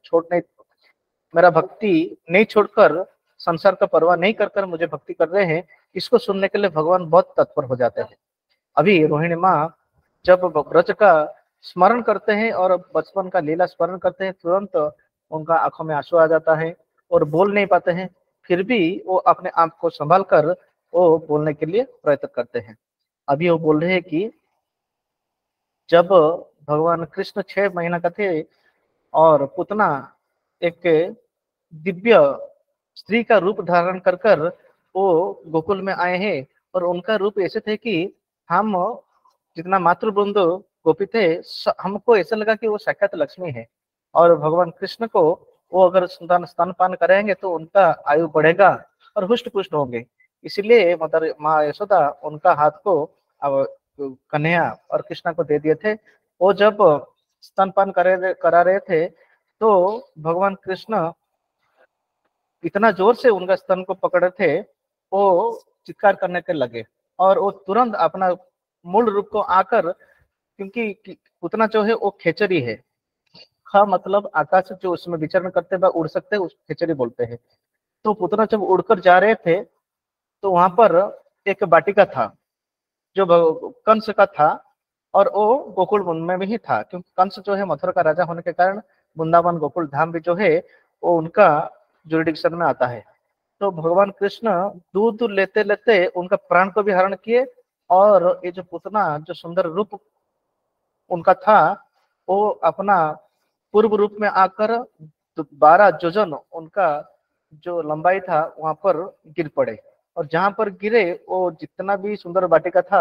भक्ति नहीं छोड़कर, संसार का परवाह नहीं कर मुझे भक्ति कर रहे हैं। इसको सुनने के लिए भगवान बहुत तत्पर हो जाते हैं। अभी रोहिणी माँ जब ब्रज का स्मरण करते हैं और बचपन का लीला स्मरण करते हैं, तुरंत उनका आंखों में आंसू आ जाता है और बोल नहीं पाते हैं। फिर भी वो अपने आप को संभाल कर वो बोलने के लिए प्रयत्न करते हैं। अभी वो बोल रहे हैं कि जब भगवान कृष्ण 6 महीना का थे और पुतना एक दिव्य स्त्री का रूप धारण कर वो गोकुल में आए हैं, और उनका रूप ऐसे थे कि हम जितना मातृवृंद गोपी थे, हमको ऐसा लगा कि वो साक्षात लक्ष्मी है। और भगवान कृष्ण को वो अगर स्तनपान करेंगे तो उनका आयु बढ़ेगा और हुष्ट पुष्ट होंगे। इसीलिए माँ यशोदा उनका हाथ को कन्हैया और कृष्णा को दे दिए थे। वो जब स्तनपान करा रहे थे तो भगवान कृष्ण इतना जोर से उनका स्तन को पकड़े थे, वो चित्कार करने के लगे और वो तुरंत अपना मूल रूप को आकर, क्योंकि पुतना जो है वो खेचरी है, खा मतलब आकाश जो उसमें विचरण करते हुए उड़ सकते हैं, उस खेचरी बोलते हैं। तो पुतना जब उड़कर जा रहे थे तो वहां पर एक बाटिका था जो कंस का था, और वो गोकुल में भी था, क्योंकि कंस जो है मथुरा का राजा होने के कारण वृंदावन गोकुल धाम भी जो है वो उनका जुरिडिक्शन में आता है। तो भगवान कृष्ण दूध लेते लेते उनका प्राण को भी हरण किए, और ये जो पुतना जो सुंदर रूप उनका था, वो अपना पूर्व रूप में आकर 12 योजन उनका जो लंबाई था वहां पर गिर पड़े। और जहां पर गिरे वो जितना भी सुंदर वाटिका था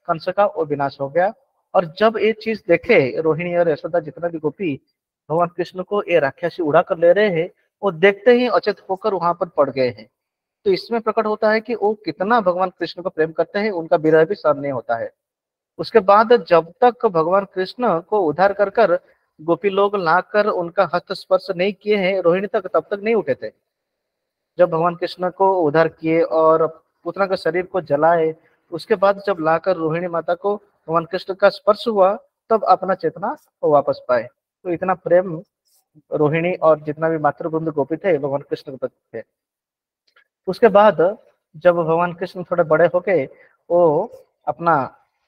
कंस का वो विनाश हो गया। और जब ये चीज देखे रोहिणी और यशोदा जितना भी गोपी भगवान कृष्ण को ये राक्षसी उड़ा कर ले रहे हैं, वो देखते ही अचेत होकर वहां पर पड़ गए हैं। तो इसमें प्रकट होता है कि वो कितना भगवान कृष्ण को प्रेम करते हैं, उनका विरह भी सहन नहीं होता है। उसके बाद जब तक भगवान कृष्ण को उद्धार कर कर गोपी लोग लाकर उनका हस्त स्पर्श नहीं किए हैं रोहिणी तक, तब तक नहीं उठे थे। जब भगवान कृष्ण को उद्धार किए और पुतना के शरीर को जलाए, उसके बाद जब लाकर रोहिणी माता को भगवान कृष्ण का स्पर्श हुआ, तब अपना चेतना को वापस पाए। तो इतना प्रेम रोहिणी और जितना भी मातृवृंद गोपी थे भगवान कृष्ण के प्रति थे। उसके बाद जब भगवान कृष्ण थोड़े बड़े हो गए, वो अपना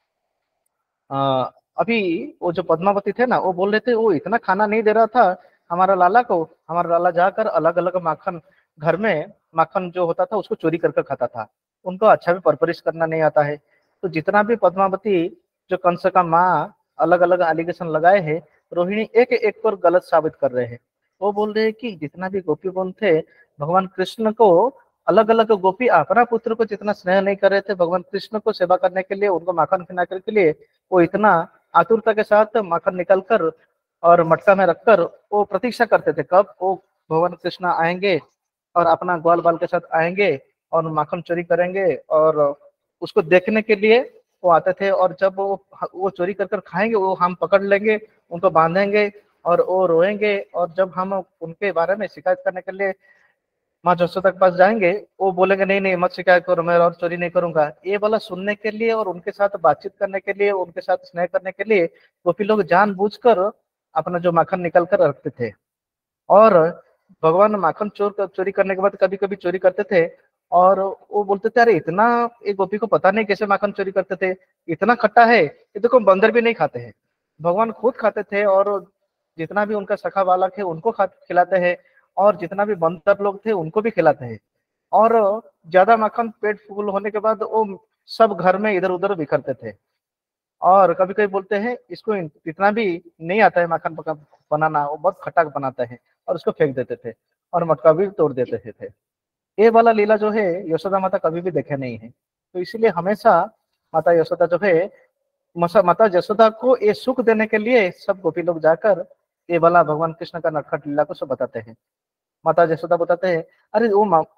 अभी वो जो पद्मावती थे ना, वो बोल रहे थे वो इतना खाना नहीं दे रहा था हमारा लाला को। हमारा लाला जाकर अलग अलग माखन, घर में माखन जो होता था उसको चोरी करके खाता था। उनको अच्छा भी परवरिश करना नहीं आता है। तो जितना भी पद्मावती जो कंस का माँ अलग अलग एलिगेशन लगाए हैं, रोहिणी एक एक पर गलत साबित कर रहे हैं। वो बोल रहे हैं कि जितना भी गोपी बन थे भगवान कृष्ण को अलग अलग गोपी अपना पुत्र को जितना स्नेह नहीं कर रहे थे, भगवान कृष्ण को सेवा करने के लिए, उनको माखन खिलाने के लिए वो इतना आतुरता के साथ माखन निकल कर और मटका में रखकर वो प्रतीक्षा करते थे कब वो भगवान कृष्ण आएंगे और अपना ग्वाल बाल के साथ आएंगे और माखन चोरी करेंगे। और उसको देखने के लिए वो आते थे। और जब वो चोरी कर कर खाएंगे, वो हम पकड़ लेंगे, उनको बांधेंगे और वो रोएंगे। और जब हम उनके बारे में शिकायत करने के लिए माँ जसोदा के पास जाएंगे, वो बोलेंगे नहीं नहीं मत शिकायत करो, मैं और चोरी नहीं करूंगा। ये वाला सुनने के लिए और उनके साथ बातचीत करने के लिए, उनके साथ स्नेह करने के लिए गोपी लोग जानबूझकर अपना जो माखन निकल कर रखते थे। और भगवान माखन चोरी करने के बाद कभी कभी चोरी करते थे। और वो बोलते थे अरे इतना, एक गोपी को पता नहीं कैसे माखन चोरी करते थे, इतना खट्टा है, ये देखो बंदर भी नहीं खाते हैं। भगवान खुद खाते थे और जितना भी उनका सखा बालक है उनको खिलाते हैं, और जितना भी बंदर लोग थे उनको भी खिलाते हैं। और ज्यादा माखन पेट फूल होने के बाद वो सब घर में इधर उधर बिखरते थे। और कभी कभी बोलते हैं इसको इतना भी नहीं आता है माखन बनाना, वो बहुत खट्टा बनाता है, और उसको फेंक देते थे और मटका भी तोड़ देते थे। ये वाला लीला जो है यशोदा माता कभी भी देखे नहीं है। तो इसीलिए हमेशा माता यशोदा जो है, माता यशोदा को ये सुख देने के लिए सब गोपी लोग जाकर ये वाला भगवान कृष्ण का नटखट लीला को सब बताते हैं। माता यशोदा बताते हैं अरे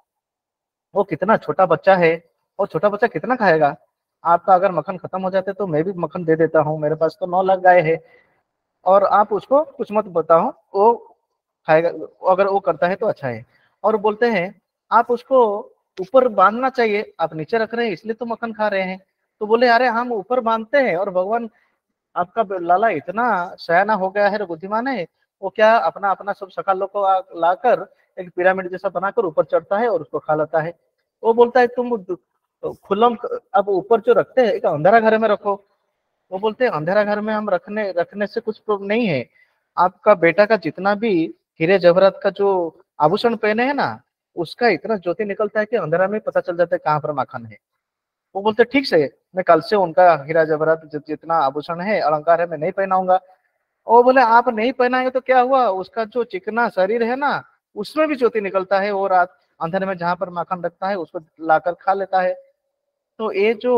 वो कितना छोटा बच्चा है, और छोटा बच्चा कितना खाएगा, आपका अगर मक्खन खत्म हो जाते तो मैं भी मक्खन दे देता हूँ, मेरे पास तो 9 लाख गाय है, और आप उसको कुछ मत बताओ, वो खाएगा, अगर वो करता है तो अच्छा है। और बोलते हैं आप उसको ऊपर बांधना चाहिए, आप नीचे रख रहे हैं इसलिए तो मक्खन खा रहे हैं। तो बोले अरे हम ऊपर बांधते हैं, और भगवान आपका लाला इतना सयाना हो गया है, बुद्धिमान है, वो क्या अपना अपना सब सखा लोग को लाकर एक पिरामिड जैसा बनाकर ऊपर चढ़ता है और उसको खा लेता है। वो बोलता है तुम खुल्लम अब ऊपर जो रखते हैं एक अंधेरा घर में रखो। वो बोलते हैं अंधेरा घर में हम रखने से कुछ प्रॉब्लम नहीं है, आपका बेटा का जितना भी हीरे जवाहरात का जो आभूषण पहने हैं ना, उसका इतना ज्योति निकलता है कि अंधेरा में पता चल जाता है कहाँ पर माखन है। वो बोलते ठीक से मैं कल से उनका हीरा जवाहरात जितना आभूषण है, अलंकार है, मैं नहीं पहनाऊंगा। वो बोले आप नहीं पहनाएंगे तो क्या हुआ, उसका जो चिकना शरीर है ना उसमें भी ज्योति निकलता है, वो रात अंधेरे में जहां पर माखन रखता है उसको लाकर खा लेता है। तो ये जो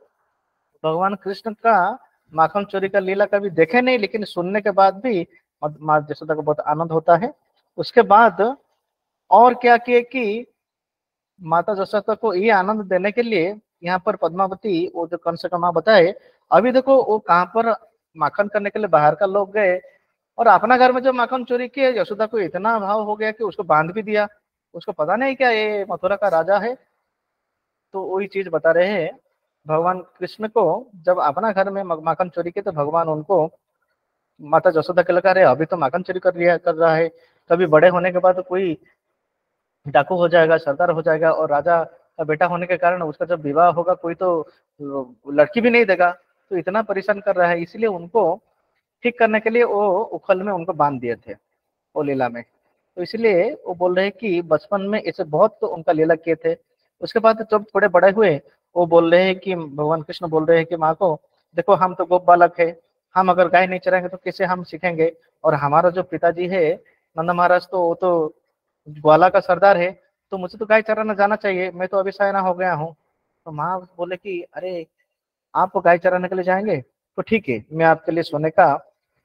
भगवान कृष्ण का माखन चोरी का लीला कभी देखे नहीं, लेकिन सुनने के बाद भी माँ यशोदा को बहुत आनंद होता है। उसके बाद और क्या किए कि माता यशोदा को ये आनंद देने के लिए यहाँ पर पद्मावती, वो जो कंस का माँ बताए, अभी देखो वो कहाँ पर माखन करने के लिए बाहर का लोग गए, और अपना घर में जो माखन चोरी किए यशोदा को इतना भाव हो गया कि उसको बांध भी दिया। उसको पता नहीं क्या ये मथुरा का राजा है। तो वही चीज बता रहे हैं, भगवान कृष्ण को जब अपना घर में माखन चोरी किए तो भगवान उनको, माता यशोदा के लगा रहे अभी तो माखन चोरी कर रहा है, कभी बड़े होने के बाद कोई डाकू हो जाएगा, सरदार हो जाएगा, और राजा का बेटा होने के कारण उसका जब विवाह होगा कोई तो लड़की भी नहीं देगा। तो इतना परेशान कर रहा है, इसलिए उनको ठीक करने के लिए वो उखल में उनको बांध दिए थे वो लीला में। तो इसलिए वो बोल रहे हैं कि बचपन में ऐसे बहुत तो उनका लीला किए थे। उसके बाद जब थोड़े बड़े हुए, वो बोल रहे हैं कि भगवान कृष्ण बोल रहे हैं कि माँ को देखो हम तो गोप बालक है, हम अगर गाय नहीं चराएंगे तो कैसे हम सीखेंगे, और हमारा जो पिताजी है नंद महाराज तो वो तो ग्वाला का सरदार है, तो मुझे तो गाय चराना जाना चाहिए, मैं तो अभी सयाना हो गया हूँ। तो माँ बोले कि अरे आप गाय चराने के लिए जाएंगे तो ठीक है, मैं आपके लिए सोने का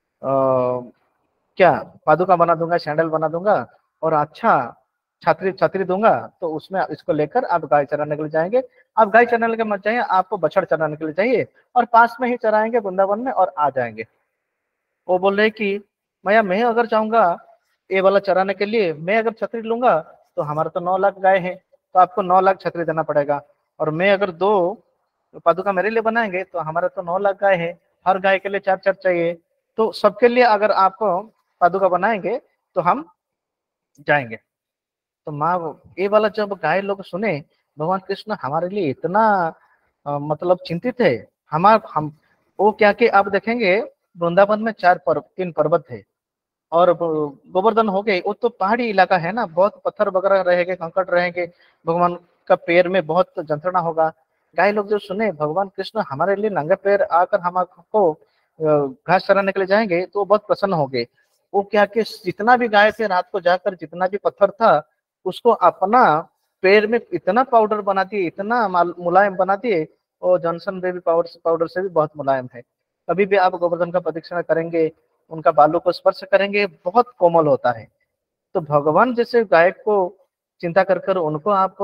क्या पादुका बना दूंगा, सैंडल बना दूंगा और अच्छा छतरी छतरी दूंगा, तो उसमें इसको लेकर आप गाय चराने के लिए जाएंगे। आप गाय चराने के लिए मत जाइए, आपको बछड़ चराने के लिए चाहिए और पास में ही चराएंगे वृंदावन में और आ जाएंगे। वो बोल रहे कि भैया मैं अगर जाऊंगा ये वाला चराने के लिए, मैं अगर छतरी लूंगा तो हमारा तो 9 लाख गाय है, तो आपको 9 लाख छतरी देना पड़ेगा। और मैं अगर 2 पादुका मेरे लिए बनाएंगे तो हमारा तो 9 लाख गाय है, हर गाय के लिए 4-4 चाहिए, तो सबके लिए अगर आपको पादुका बनाएंगे तो हम जाएंगे। तो माँ ये वाला जब गाय लोग सुने, भगवान कृष्ण हमारे लिए इतना मतलब चिंतित है। हम वो क्या कि आप देखेंगे वृंदावन में 3 पर्वत है और गोवर्धन हो गए, वो तो पहाड़ी इलाका है ना, बहुत पत्थर वगैरह रहेंगे, कंकड़ रहेंगे, भगवान का पैर में बहुत जंत्रणा होगा। गाय लोग जो सुने भगवान कृष्ण हमारे लिए नंगे पैर आकर हमको घास चराने के लिए जाएंगे तो बहुत प्रसन्न हो गए। वो क्या कि जितना भी गाय थे रात को जाकर जितना भी पत्थर था उसको अपना पैर में इतना पाउडर बना दिए, इतना मुलायम बना दिए, और जॉनसन बेबी पाउडर से भी बहुत मुलायम है। कभी भी आप गोवर्धन का प्रदक्षिणा करेंगे, उनका बालों को स्पर्श करेंगे, बहुत कोमल होता है। तो भगवान जैसे गाय को चिंता कर कर उनको आप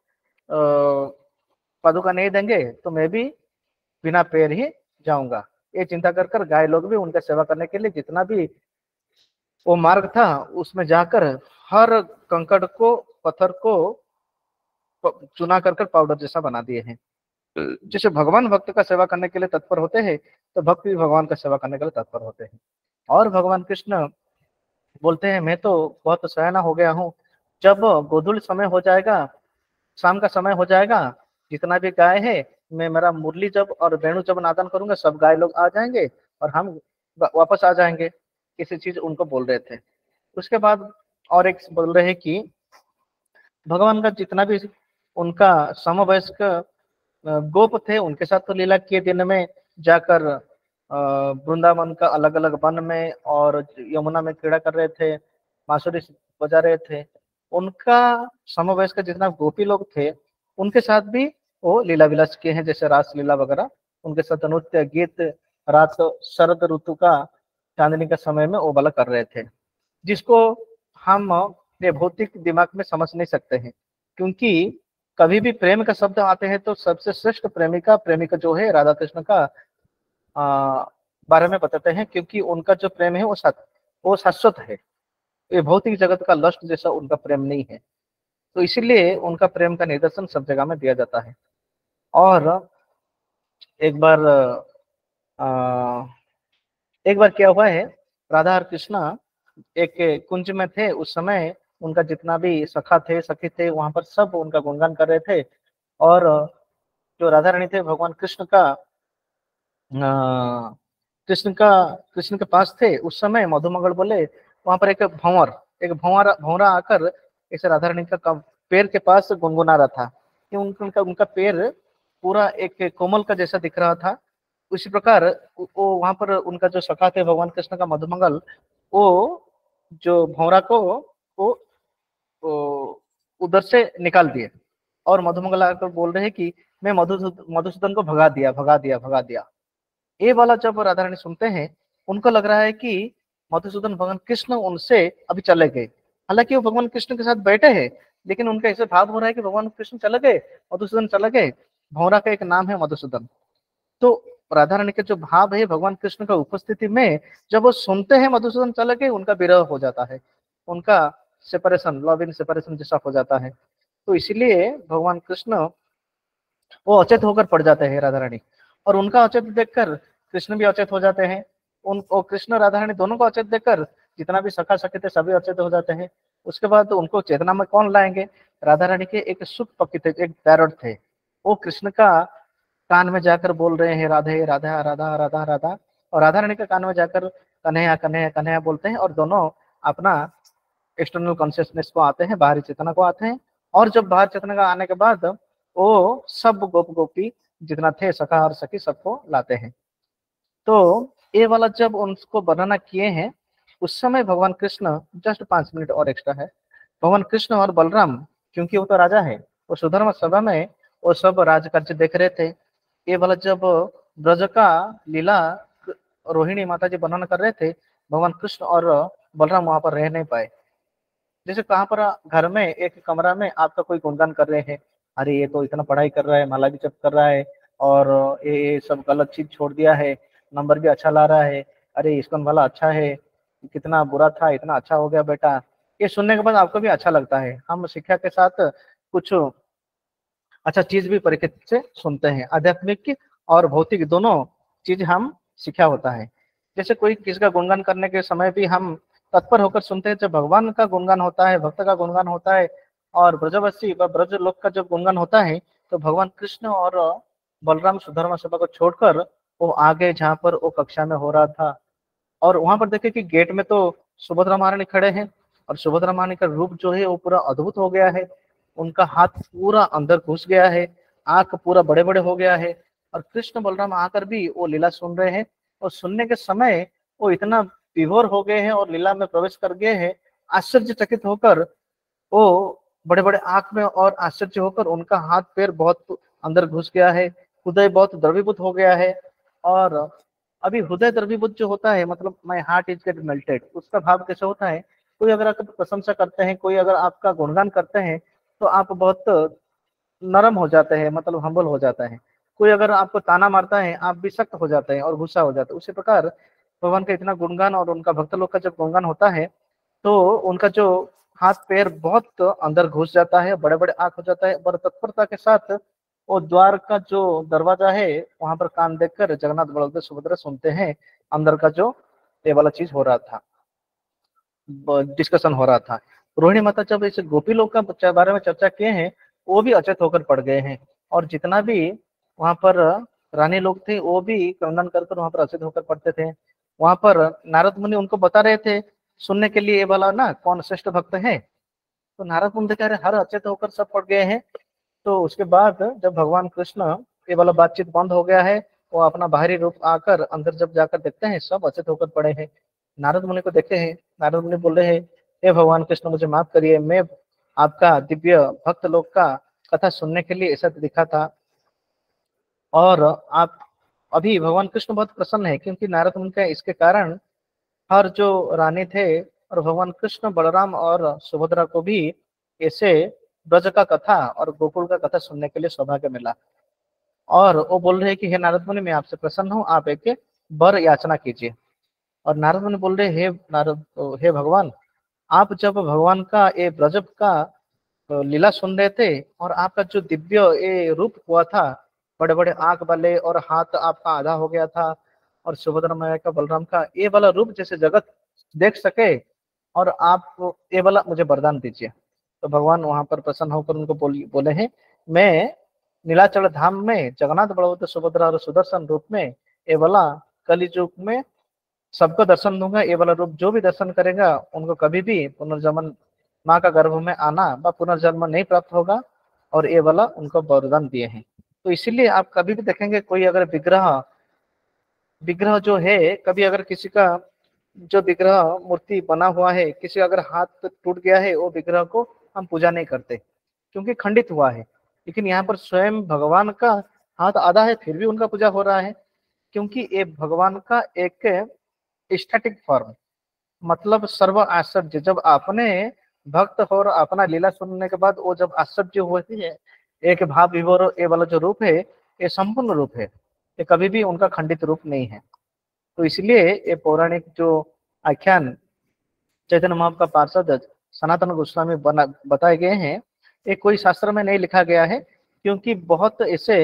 पादुका नहीं देंगे तो मैं भी बिना पैर ही जाऊंगा। ये चिंता कर कर गाय लोग भी उनका सेवा करने के लिए जितना भी वो मार्ग था उसमें जाकर हर कंकड़ को पत्थर को चुना कर कर पाउडर जैसा बना दिए हैं। जैसे भगवान भक्त का सेवा करने के लिए तत्पर होते हैं तो भक्त भी भगवान का सेवा करने के लिए तत्पर होते हैं। और भगवान कृष्ण बोलते हैं मैं तो बहुत सयाना हो गया हूँ, जब गोधूल समय हो जाएगा, शाम का समय हो जाएगा, जितना भी गाय है मैं मेरा मुरली जब और वेणु जब नादन करूंगा सब गाय लोग आ जाएंगे और हम वापस आ जाएंगे। किसी चीज उनको बोल रहे थे। उसके बाद और एक बोल रहे हैं कि भगवान का जितना भी उनका समवयस्क गोप थे उनके साथ तो लीला किए, दिन में जाकर वृंदावन का अलग अलग वन में और यमुना में क्रीड़ा कर रहे थे, बांसुरी बजा रहे थे। उनका समवयस्क जितना गोपी लोग थे उनके साथ भी वो लीला विलास किए हैं, जैसे रास लीला वगैरह। उनके साथ नृत्य गीत रात शरद ऋतु का चांदनी का समय में वो वाला कर रहे थे, जिसको हम ये भौतिक दिमाग में समझ नहीं सकते हैं। क्योंकि कभी भी प्रेम का शब्द आते हैं तो सबसे श्रेष्ठ प्रेमिका जो है राधा कृष्ण का बारे में बताते हैं, क्योंकि उनका जो प्रेम है वो शाश्वत है। ये भौतिक जगत का लस्ट जैसा उनका प्रेम नहीं है, तो इसीलिए उनका प्रेम का निदर्शन सब जगह में दिया जाता है। और एक बार क्या हुआ है, राधा और कृष्णा एक कुंज में थे, उस समय उनका जितना भी सखा थे सखी थे वहां पर सब उनका गुणगान कर रहे थे। और जो राधा रानी थे भगवान कृष्ण के पास थे, उस समय मधुमंगल बोले वहां पर एक भंवरा आकर ऐसे राधा रानी का पैर के पास गुनगुना रहा था कि उनका पैर पूरा एक कोमल का जैसा दिख रहा था। उसी प्रकार वो वहां पर उनका जो सखा थे भगवान कृष्ण का मधुमंगल, वो जो भंवरा को वो उधर से निकाल दिए और मधुमंगल आकर बोल रहे हैं कि मैं मधुसूदन को भगा दिया। ये वाला जब राधा रानी सुनते हैं उनको लग रहा है कि मधुसूदन भगवान कृष्ण उनसे अभी चले गए। हालांकि वो भगवान कृष्ण के साथ बैठे हैं, लेकिन उनका ऐसे भाव हो रहा है कि भगवान कृष्ण चले गए, मधुसूदन चले गए। भंवरा का एक नाम है मधुसूदन। तो राधा रानी के जो भाव है भगवान कृष्ण का उपस्थिति में, जब वो सुनते हैं मधुसूदन चले गए, उनका विरह हो जाता है, उनका सेपरेशन, लव इन सेपरेशन जैसा हो जाता है। तो इसीलिए भगवान कृष्ण वो अचेत होकर पड़ जाते हैं राधा रानी, और उनका अचेत देखकर कृष्ण भी अचेत हो जाते हैं। कृष्ण राधा रानी दोनों को अचेत देखकर जितना भी सखा सखी थे सभी अचेत हो जाते हैं। उसके बाद उनको चेतना में कौन लाएंगे? राधा रानी के एक सुख पक्षी थे, एक पैरट थे, वो कृष्ण का कान में जाकर बोल रहे हैं राधे राधा राधा राधा राधा, और राधा रानी के कान में जाकर कन्हैया कन्हैया कन्हैया बोलते हैं, और दोनों अपना एक्सटर्नल कॉन्शियसनेस को आते हैं, बाहरी चेतना को आते हैं। और जब बाहर चेतना का आने के बाद वो सब गोपी जितना थे सखा और सखी सबको लाते हैं। तो ये वाला जब उनको वर्णना किए हैं उस समय भगवान कृष्ण, जस्ट 5 मिनट और एक्स्ट्रा है, भगवान कृष्ण और बलराम, क्योंकि वो तो राजा है, वो सुधर्म सभा में वो सब राज कार्य देख रहे थे। ये वाला जब ब्रज का लीला रोहिणी माता जी वर्णन कर रहे थे, भगवान कृष्ण और बलराम वहां पर रह नहीं पाए। जैसे कहाँ पर घर में एक कमरा में आपका कोई गुणगान कर रहे हैं, अरे ये तो इतना पढ़ाई कर रहा है, माला भी जप कर रहा है, और ये सब गलत चीज छोड़ दिया है, नंबर भी अच्छा ला रहा है, अरे इसका वाला अच्छा है, कितना बुरा था इतना अच्छा हो गया बेटा। ये सुनने के बाद आपको भी अच्छा लगता है। हम शिक्षा के साथ कुछ अच्छा चीज भी परीक्षित से सुनते हैं, आध्यात्मिक और भौतिक दोनों चीज हम सीखा होता है। जैसे कोई किसी का गुणगान करने के समय भी हम तत्पर होकर सुनते हैं। जब भगवान का गुणगान होता है, भक्त का गुणगान होता है, और ब्रजवासी व ब्रज लोक का जब गुणगान होता है, तो भगवान कृष्ण और बलराम सुधर्मा सभा को छोड़कर वो आगे जहाँ पर वो कक्षा में हो रहा था, और वहां पर देखे कि गेट में तो सुभद्रा महारानी खड़े हैं, और सुभद्रा महारानी का रूप जो है वो पूरा अद्भुत हो गया है। उनका हाथ पूरा अंदर घुस गया है, आंख पूरा बड़े बड़े हो गया है, और कृष्ण बलराम आकर भी वो लीला सुन रहे हैं। और सुनने के समय वो इतना विभोर हो गए हैं और लीला में प्रवेश कर गए हैं, आश्चर्यचकित होकर वो बड़े बड़े आंख में और आश्चर्य होकर उनका हाथ पैर बहुत अंदर घुस गया है, हृदय बहुत द्रवीभूत हो गया है। और अभी हृदय द्रवीभूत जो होता है, मतलब my heart is get melted, उसका भाव कैसे होता है? कोई अगर आपकी प्रशंसा करते हैं, कोई अगर आपका गुणगान करते हैं, तो आप बहुत नरम हो जाते हैं, मतलब हम्बल हो जाता है। कोई अगर आपको ताना मारता है, आप भी सख्त हो जाते हैं और गुस्सा हो जाते हैं। उसी प्रकार भगवान का इतना गुणगान और उनका भक्त लोग का जब गुणगान होता है, तो उनका जो हाथ पैर बहुत अंदर घुस जाता है, बड़े बड़े आंख हो जाता है, बड़े तत्परता के साथ वो द्वार का जो दरवाजा है वहां पर कान देखकर जगन्नाथ बलदेव सुभद्रा सुनते हैं अंदर का जो ये वाला चीज हो रहा था, डिस्कशन हो रहा था। रोहिणी माता जब इस गोपी लोग का बारे में चर्चा किए हैं, वो भी अचेत होकर पड़ गए हैं, और जितना भी वहां पर रानी लोग थे वो भी क्रंदन कर वहां पर अचेत होकर पड़ते थे। वहां पर नारद मुनि उनको बता रहे थे सुनने के लिए, ये वाला ना कौन श्रेष्ठ भक्त है। तो नारद मुनि देखे अरे हर अचेत होकर सब पड़ गए हैं। तो उसके बाद जब भगवान कृष्ण ये वाला बातचीत बंद हो गया है, वो अपना बाहरी रूप आकर अंदर जब जाकर देखते हैं, सब अचेत होकर पड़े हैं। नारद मुनि को देखे हैं, नारद मुनि बोल रहे हैं, हे भगवान कृष्ण मुझे माफ करिए, मैं आपका दिव्य भक्त लोग का कथा सुनने के लिए ऐसा दिखा था, और आप अभी भगवान कृष्ण बहुत प्रसन्न है, क्योंकि नारद मुनि का इसके कारण हर जो रानी थे और भगवान कृष्ण बलराम और सुभद्रा को भी ऐसे ब्रज का कथा और गोकुल का कथा सुनने के लिए सौभाग्य मिला। और वो बोल रहे हैं कि हे नारद मुनि, मैं आपसे प्रसन्न हूँ, आप एक वर याचना कीजिए। और नारद मुनि बोल रहे हे नारद, हे भगवान, आप जब भगवान का ये ब्रज का लीला सुन रहे थे, और आपका जो दिव्य ये रूप हुआ था, बड़े बड़े आंख वाले और हाथ आपका आधा हो गया था, और सुभद्रा मैया का बलराम का ये वाला रूप जैसे जगत देख सके, और आप ये वाला मुझे वरदान दीजिए। तो भगवान वहां पर प्रसन्न होकर उनको बोले हैं, मैं नीलाचल धाम में जगन्नाथ बलभद्र सुभद्रा और सुदर्शन रूप में ये वाला कलियुग में सबको दर्शन दूंगा। ये वाला रूप जो भी दर्शन करेगा उनको कभी भी पुनर्जन्म माँ का गर्भ में आना व पुनर्जन्म नहीं प्राप्त होगा, और ये वाला उनको वरदान दिए हैं। तो इसीलिए आप कभी भी देखेंगे कोई अगर विग्रह जो है, कभी अगर किसी का जो विग्रह मूर्ति बना हुआ है, किसी अगर हाथ टूट गया है, वो विग्रह को हम पूजा नहीं करते क्योंकि खंडित हुआ है। लेकिन यहाँ पर स्वयं भगवान का हाथ आधा है, फिर भी उनका पूजा हो रहा है, क्योंकि ये भगवान का एक स्टैटिक फॉर्म, मतलब सर्व आश्चर्य। जब आपने भक्त हो और अपना लीला सुनने के बाद वो जब आश्चर्य होती है, एक भाव विभोर ये वाला जो रूप है, ये संपूर्ण रूप है, ये कभी भी उनका खंडित रूप नहीं है। तो इसलिए ये पौराणिक जो आख्यान चैतन्य महाप्रभु का पार्षद सनातन गोस्वामी बताए गए हैं, ये कोई शास्त्र में नहीं लिखा गया है, क्योंकि बहुत ऐसे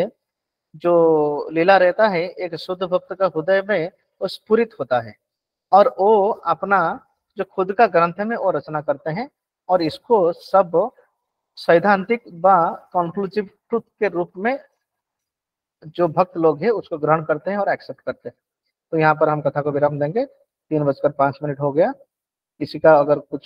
जो लीला रहता है एक शुद्ध भक्त का हृदय में वो स्फुरित होता है, और वो अपना जो खुद का ग्रंथ में वो रचना करते हैं, और इसको सब सैद्धांतिक व कंक्लूसिव ट्रुथ के रूप में जो भक्त लोग हैं उसको ग्रहण करते हैं और एक्सेप्ट करते हैं। तो यहाँ पर हम कथा को विराम देंगे। 3:05 हो गया। किसी का अगर कुछ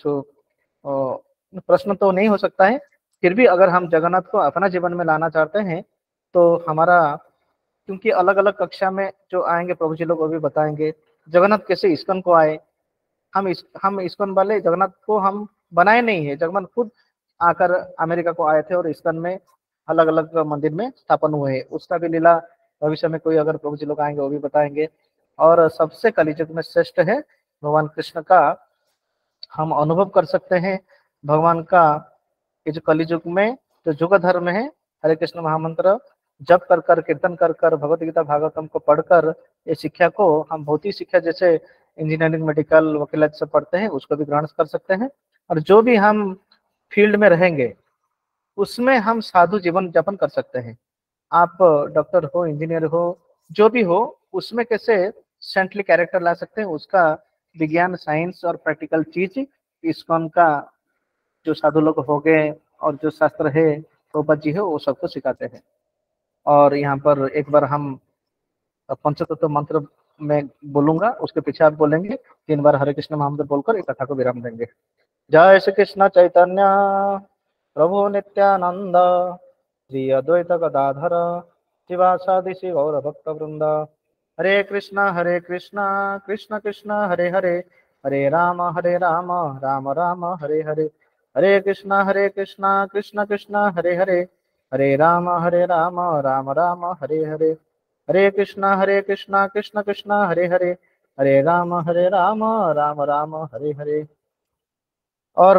प्रश्न तो नहीं हो सकता है, फिर भी अगर हम जगन्नाथ को अपना जीवन में लाना चाहते हैं तो हमारा, क्योंकि अलग अलग कक्षा में जो आएंगे प्रभु जी लोग वो भी बताएंगे जगन्नाथ कैसे इस्कन को आए। हम इस्कन वाले जगन्नाथ को हम बनाए नहीं है, जगन्नाथ खुद आकर अमेरिका को आए थे और इस्कन में अलग अलग मंदिर में स्थापन हुए हैं। उसका भी लीला भविष्य में कोई अगर प्रभु जी लोग आएंगे वो भी बताएंगे। और सबसे कलियुग में श्रेष्ठ है भगवान कृष्ण का हम अनुभव कर सकते हैं। भगवान का ये जो कलियुग में जो युग धर्म है, हरे कृष्ण महामंत्र जप कर कर, कीर्तन कर कर, भगवत गीता भागवतम को पढ़कर ये शिक्षा को हम भौतिक शिक्षा जैसे इंजीनियरिंग, मेडिकल, वकीलत से पढ़ते हैं उसको भी ग्रहण कर सकते हैं। और जो भी हम फील्ड में रहेंगे उसमें हम साधु जीवन यापन कर सकते हैं। आप डॉक्टर हो, इंजीनियर हो, जो भी हो, उसमें कैसे सेंटली कैरेक्टर ला सकते हैं उसका विज्ञान, साइंस और प्रैक्टिकल चीज इस्कॉन का जो साधु लोग हो गए और जो शास्त्र है प्रभुपाद जी है वो सबको सिखाते हैं। और यहाँ पर एक बार हम पंचतत्व मंत्र में बोलूंगा, उसके पीछे आप बोलेंगे 3 बार हरे कृष्ण महामंत्र बोलकर एक कथा को विराम देंगे। जय श्री कृष्ण चैतन्य प्रभु नित्यानंद श्री अद्वैत गदाधर शिवासादि श्री गौर भक्त वृंद। हरे कृष्ण कृष्ण कृष्ण हरे हरे, हरे राम राम राम हरे हरे। हरे कृष्ण कृष्ण कृष्ण हरे हरे, हरे राम राम राम हरे हरे। हरे कृष्ण कृष्ण कृष्ण हरे हरे, हरे राम राम राम हरे हरे। और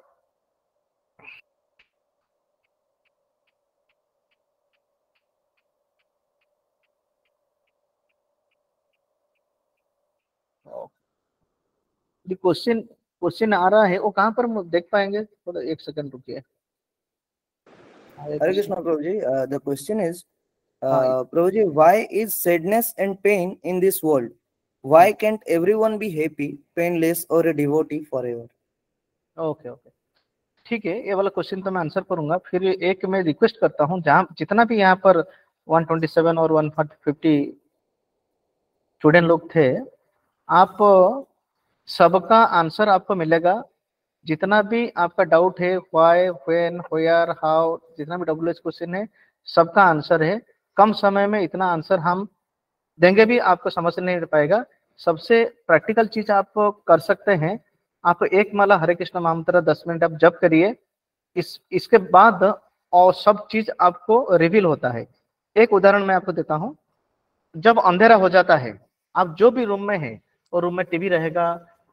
क्वेश्चन आ रहा है, वो कहाँ पर देख पाएंगे? थोड़ा 1 सेकंड रुकिए। Hare Krishna, Prabhuji. The question is, हाँ, Prabhuji, why is sadness and pain in this world? Why can't everyone be happy, painless, or a devotee forever? Okay okay, ठीक है। ये वाला क्वेश्चन तो मैं आंसर करूंगा। फिर एक मैं रिक्वेस्ट करता हूँ, जहाँ जितना भी यहाँ पर 127 और 150 स्टूडेंट लोग थे, आप सबका आंसर आपको मिलेगा। जितना भी आपका डाउट है, व्हाई, व्हेन, वेयर, हाउ, जितना भी WH क्वेश्चन है सबका आंसर है। कम समय में इतना आंसर हम देंगे भी आपको समझ नहीं पाएगा। सबसे प्रैक्टिकल चीज आप कर सकते हैं, आप एक माला हरे कृष्ण महामंत्र 10 मिनट आप जप करिए। इसके बाद और सब चीज आपको रिवील होता है। एक उदाहरण मैं आपको देता हूँ। जब अंधेरा हो जाता है, आप जो भी रूम में है, वो रूम में टीवी रहेगा,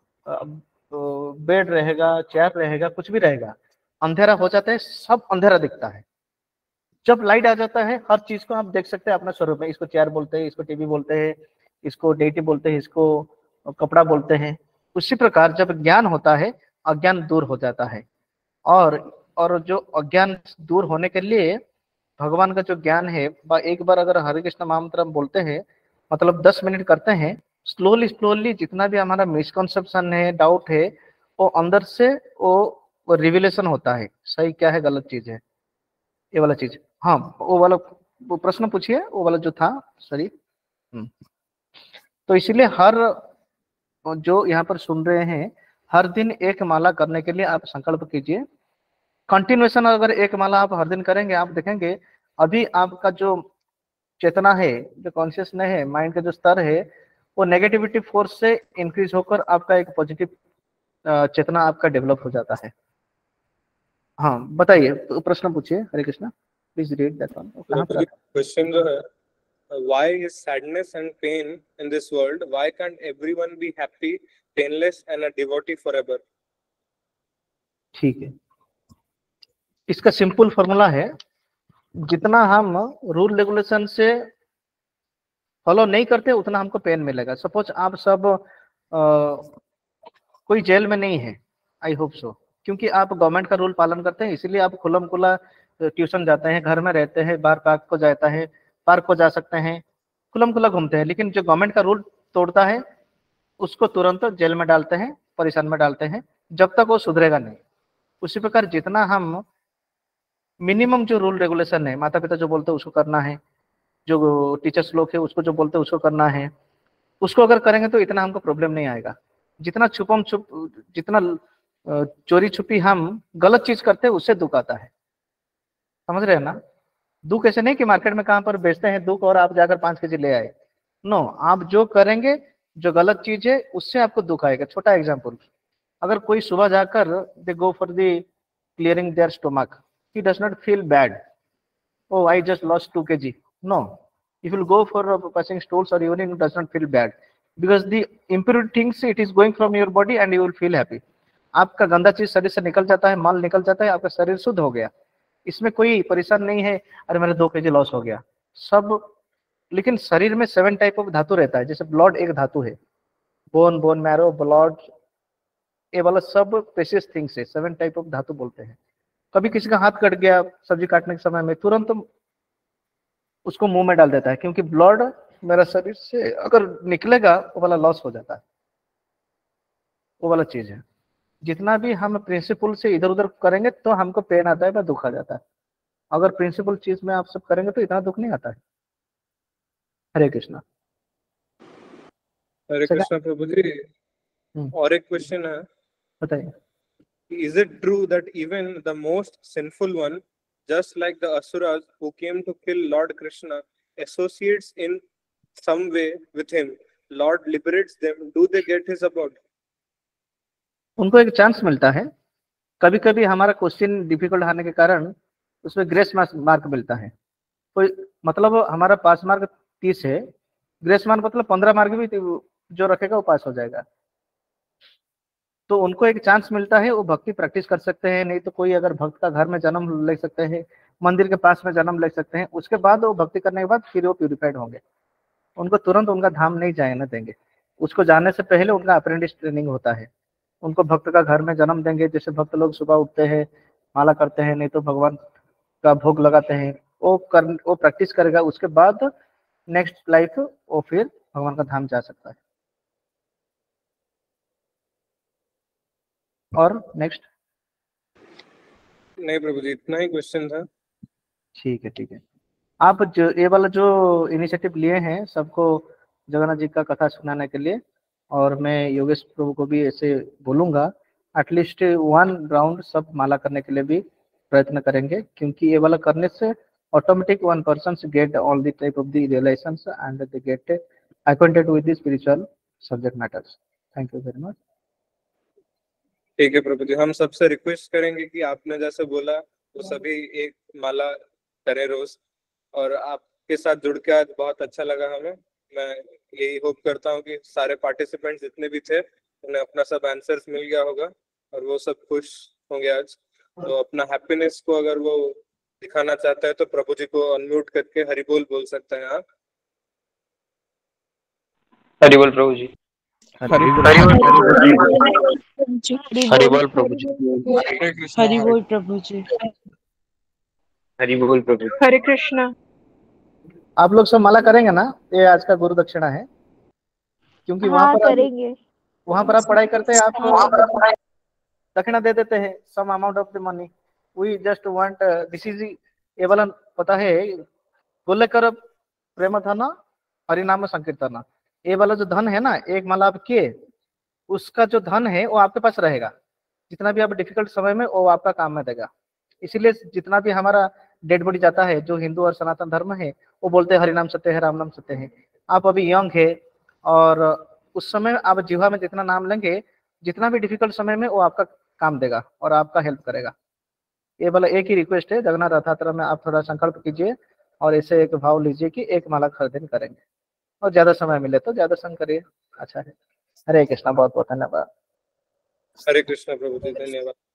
बेड रहेगा, चेयर रहेगा, कुछ भी रहेगा, अंधेरा हो जाता है, सब अंधेरा दिखता है। जब लाइट आ जाता है हर चीज को आप देख सकते हैं अपना स्वरूप में। इसको चेयर बोलते हैं, इसको टीवी बोलते हैं, इसको डेटी बोलते हैं, इसको कपड़ा बोलते हैं। उसी प्रकार जब ज्ञान होता है अज्ञान दूर हो जाता है। और जो अज्ञान दूर होने के लिए भगवान का जो ज्ञान है, एक बार अगर हरे कृष्ण महामंत्र हम बोलते हैं, मतलब 10 मिनट करते हैं, स्लोली जितना भी हमारा मिसकॉन्सेप्शन है, डाउट है, वो अंदर से वो रिविलेशन होता है, सही क्या है गलत चीज है, ये वाला चीज। हाँ, वो वाला वो प्रश्न पूछिए, वो वाला जो था सॉरी। तो इसीलिए हर जो यहाँ पर सुन रहे हैं, हर दिन एक माला करने के लिए आप संकल्प कीजिए। कंटिन्यूएशन अगर एक माला आप हर दिन करेंगे, आप देखेंगे अभी आपका जो चेतना है, जो कॉन्शियसनेस है, माइंड का जो स्तर है, वो नेगेटिविटी फोर्स से इंक्रीज होकर आपका एक पॉजिटिव चेतना आपका डेवलप हो जाता है। हाँ बताइए, तो प्रश्न पूछिए। Hare Krishna, please read that one. कहाँ पर क्वेश्चन जो है, why is sadness and pain in this world? Why can't everyone be happy, painless, and a devotee forever? ठीक है, इसका सिंपल फॉर्मूला है, जितना हम रूल रेगुलेशन से फॉलो नहीं करते उतना हमको पेन मिलेगा। सपोज आप सब कोई जेल में नहीं है, आई होप सो, क्योंकि आप गवर्नमेंट का रूल पालन करते हैं, इसीलिए आप खुलम खुला ट्यूशन जाते हैं, घर में रहते हैं, बाहर पार्क को जाता है, पार्क को जा सकते हैं, खुलम खुला घूमते हैं। लेकिन जो गवर्नमेंट का रूल तोड़ता है उसको तुरंत जेल में डालते हैं, परेशान में डालते हैं, जब तक वो सुधरेगा नहीं। उसी प्रकार जितना हम मिनिमम जो रूल रेगुलेशन है, माता पिता जो बोलते हैं उसको करना है, जो टीचर्स लोग है उसको जो बोलते हैं उसको करना है, उसको अगर करेंगे तो इतना हमको प्रॉब्लम नहीं आएगा। जितना जितना चोरी छुपी हम गलत चीज करते हैं उससे दुख आता है, समझ रहे हैं ना। दुख ऐसे नहीं कि मार्केट में कहाँ पर बेचते हैं दुख और आप जाकर 5 केजी ले आए, नो, आप जो करेंगे जो गलत चीज है उससे आपको दुख आएगा। छोटा एग्जाम्पल, अगर कोई सुबह जाकर they go for the clearing their stomach, he does not feel bad, oh I just lost 2 kg, no, If you go for passing stools or urine, it does not feel bad because the impure things it is going from your body and you will feel happy. आपका गंदा चीज शरीर से निकल जाता है, माल निकल जाता है, आपका शरीर शुद्ध हो गया, इसमें कोई परेशान नहीं है अरे मेरा 2 kg लॉस हो गया सब। लेकिन शरीर में 7 टाइप ऑफ धातु रहता है, जैसे ब्लड एक धातु है, बोन, बोन मैरो, ब्लड, ये वाला सब प्रेशियस थिंग्स है, 7 टाइप ऑफ धातु बोलते हैं। कभी किसी का हाथ कट गया सब्जी काटने के समय में, तुरंत उसको मुंह में डाल देता है, क्योंकि ब्लड मेरा शरीर से अगर निकलेगा वो वाला लॉस हो जाता है, वो वाला चीज है। जितना भी हम प्रिंसिपल से इधर उधर करेंगे तो हमको पेन आता है, दुख आ जाता है। अगर प्रिंसिपल चीज में आप सब करेंगे तो इतना दुख नहीं आता है। हरे कृष्णा। हरे कृष्णा प्रभु जी। और एक क्वेश्चन है, बताइए। Is it true that even the most sinful one, just like the asuras who came to kill Lord Krishna, associates in some way with him? Lord liberates them. Do they get his abode? उनको एक chance मिलता है। कभी कभी हमारा question difficult आने के कारण उसमें ग्रेस मार्क मिलता है। कोई मतलब हमारा पास मार्क 30 है, ग्रेस मार्क मतलब 15 मार्क भी जो रखेगा वो पास हो जाएगा। तो उनको एक चांस मिलता है, वो भक्ति प्रैक्टिस कर सकते हैं। नहीं तो कोई अगर भक्त का घर में जन्म ले सकते हैं, मंदिर के पास में जन्म ले सकते हैं, उसके बाद वो भक्ति करने के बाद फिर वो प्यूरिफाइड होंगे। उनको तुरंत उनका धाम नहीं जाने देंगे, उसको जाने से पहले उनका अप्रेंटिस ट्रेनिंग होता है। उनको भक्त का घर में जन्म देंगे, जैसे भक्त लोग सुबह उठते हैं, माला करते हैं, नहीं तो भगवान का भोग लगाते हैं, वो प्रैक्टिस करेगा। उसके बाद नेक्स्ट लाइफ वो फिर भगवान का धाम जा सकता है। और नेक्स्ट? नहीं प्रभु जी, इतना ही क्वेश्चन था। ठीक है, ठीक है। आप जो ये वाला जो इनिशिएटिव लिए हैं सबको जगन्नाथ जी का कथा सुनाने के लिए, और मैं योगेश प्रभु को भी ऐसे बोलूंगा एटलीस्ट 1 राउंड सब माला करने के लिए भी प्रयत्न करेंगे, क्योंकि ये वाला करने से automatic 1 person get all the type of the realisations and they get acquainted with the spiritual subject matters. Thank you very much. ठीक है प्रभु जी, हम सबसे रिक्वेस्ट करेंगे कि आपने जैसे बोला वो सभी एक माला करें रोज। और आपके साथ जुड़ के आज बहुत अच्छा लगा हमें। मैं यही होप करता हूँ कि सारे पार्टिसिपेंट्स जितने भी थे उन्हें अपना सब आंसर्स मिल गया होगा और वो सब खुश होंगे आज। तो अपना हैप्पीनेस को अगर वो दिखाना चाहते हैं तो प्रभु जी को अनम्यूट करके हरि बोल बोल सकते हैं आप। हरि बोल प्रभु जी। हरि बोल प्रभु जी। हरि बोल प्रभु जी। हरि बोल प्रभु। हरे कृष्णा। आप लोग सब माला करेंगे ना? ये आज का गुरु दक्षिणा है, क्योंकि वहाँ पर आप पढ़ाई करते हैं, आप दक्षिणा दे देते हैं some amount of the money. We just want this is एवलन पता है बोले कर प्रेम धन हरिनाम संकीर्तन। ये वाला जो धन है ना, एक माला आप किए, उसका जो धन है वो आपके पास रहेगा। जितना भी आप डिफिकल्ट समय में वो आपका काम में देगा। इसीलिए जितना भी हमारा डेड बॉडी जाता है, जो हिंदू और सनातन धर्म है, वो बोलते हैं हरिनाम सत्य है, राम नाम सत्य है। आप अभी यंग है और उस समय आप जीवा में जितना नाम लेंगे, जितना भी डिफिकल्ट समय में वो आपका काम देगा और आपका हेल्प करेगा। ये वाला एक ही रिक्वेस्ट है, जगन्नाथ रथ यात्रा में आप थोड़ा संकल्प कीजिए और ऐसे एक भाव लीजिए कि एक माला हर दिन करेंगे, और ज्यादा समय मिले तो ज्यादा संग करिए। अच्छा है। हरे कृष्णा, बहुत बहुत धन्यवाद। हरे कृष्णा प्रभु जी, धन्यवाद।